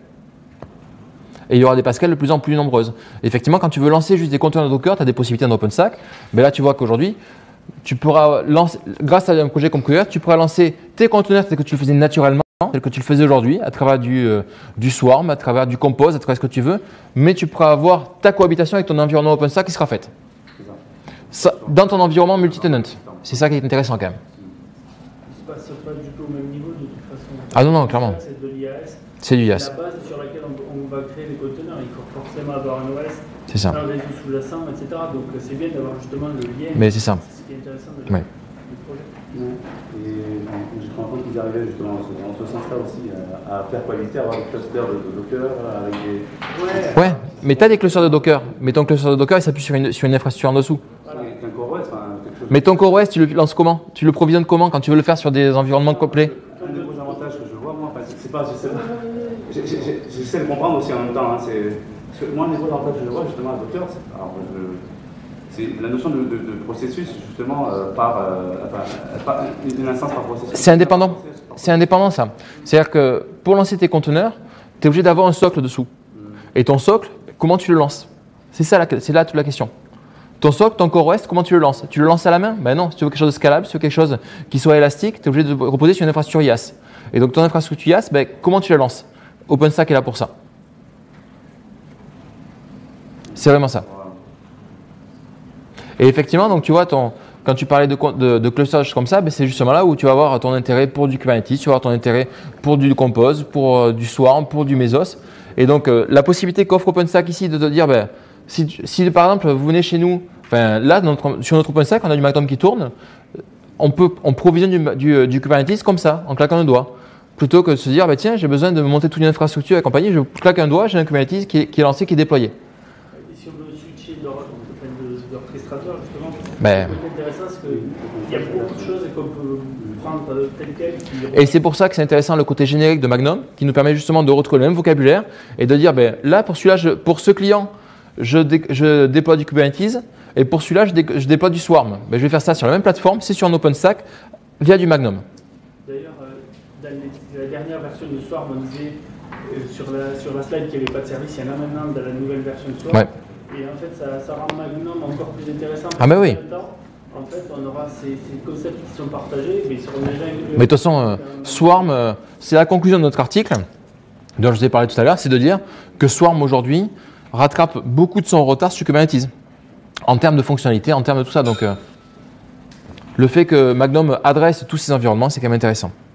Et il y aura des Pascal de plus en plus nombreuses. Effectivement, quand tu veux lancer juste des conteneurs de Docker, tu as des possibilités en OpenStack. Mais là, tu vois qu'aujourd'hui, tu pourras lancer, grâce à un projet comme Cohere, tu pourras lancer tes conteneurs tels que tu le faisais naturellement, tels que tu le faisais aujourd'hui, à travers du, euh, du Swarm, à travers du Compose, à travers ce que tu veux. Mais tu pourras avoir ta cohabitation avec ton environnement OpenStack qui sera faite. Ça, dans ton environnement multi-tenant. C'est ça qui est intéressant quand même. Il ne se passe pas du tout au même niveau de toute façon. Ah non, non, clairement. C'est de l'I A S. C'est du I A C'est S. la base sur laquelle on, on va créer les conteneurs. Il faut forcément avoir un O S, C'est ça. un réseau sous-jacent, et cetera. Donc c'est bien d'avoir justement le lien. Mais c'est ça. C'est ce qui est intéressant de, Ouais. du projet. Ouais. Et euh, j'ai cru entendre qu'ils arrivaient justement dans ce, dans ce sens-là aussi à, à faire cohabiter, avoir des clusters de, de Docker avec des. Ouais. Ouais, mais tu as des clusters de Docker. Mais ton cluster de Docker, il s'appuie sur une, sur une infrastructure en dessous. Avec un CoreOS, enfin quelque chose. Mais ton CoreOS, tu le lances comment? Tu le provisionnes comment quand tu veux le faire sur des environnements complets? Un des gros avantages que je vois, moi, enfin, c'est c'est pas. J'essaie j'ai- j'ai- j'essaie de comprendre aussi en même temps. Hein, c'est, parce que moi, un des gros avantages que je vois justement à Docker, c'est, alors, je- c'est la notion de, de, de processus, justement, euh, par, euh, enfin, par. Une instance par processus. C'est indépendant. C'est indépendant ça. C'est-à-dire que pour lancer tes conteneurs, tu es obligé d'avoir un socle dessous. Et ton socle, comment tu le lances? C'est ça, la- c'est là toute la question. Ton socle, ton CoreOS, comment tu le lances? Tu le lances à la main? Ben non, si tu veux quelque chose de scalable, si tu veux quelque chose qui soit élastique, tu es obligé de reposer sur une infrastructure I A S. Et donc ton infrastructure I A S, ben, comment tu la lances? OpenStack est là pour ça. C'est vraiment ça. Et effectivement, donc tu vois, ton, quand tu parlais de, de, de clusters comme ça, ben, c'est justement là où tu vas avoir ton intérêt pour du Kubernetes, tu vas avoir ton intérêt pour du Compose, pour euh, du Swarm, pour du Mesos. Et donc euh, la possibilité qu'offre OpenStack ici de te dire, ben, si, si par exemple vous venez chez nous, enfin là notre, sur notre OpenStack, on a du Magnum qui tourne, on, peut, on provisionne du, du, du Kubernetes comme ça, en claquant un doigt. Plutôt que de se dire, bah, tiens, j'ai besoin de monter toute une infrastructure et compagnie, je claque un doigt, j'ai un Kubernetes qui est, qui est lancé, qui est déployé. Et si on veut switcher d'orchestrateur, justement, Ben, ce qui est intéressant, c'est qu'il y a beaucoup de choses qu'on peut prendre tel quel. Et c'est pour ça que c'est intéressant le côté générique de Magnum, qui nous permet justement de retrouver le même vocabulaire et de dire, ben, là, pour celui-là, je, pour ce client, je, dé, je déploie du Kubernetes, et pour celui-là, je, dé, je déploie du Swarm. Ben, je vais faire ça sur la même plateforme, c'est sur un OpenStack, via du Magnum. D'ailleurs, dans la dernière version de Swarm, on disait euh, sur, la, sur la slide qu'il n'y avait pas de service, il y en a maintenant dans la nouvelle version de Swarm. Ouais. Et en fait, ça, ça rend Magnum encore plus intéressant. Ah, ben oui. En fait, on aura ces, ces concepts qui sont partagés, mais ils seront déjà. Mais de toute façon, euh, Swarm, euh, c'est la conclusion de notre article, dont je vous ai parlé tout à l'heure, c'est de dire que Swarm aujourd'hui rattrape beaucoup de son retard sur Kubernetes, en termes de fonctionnalité, en termes de tout ça. Donc, euh, le fait que Magnum adresse tous ces environnements, c'est quand même intéressant.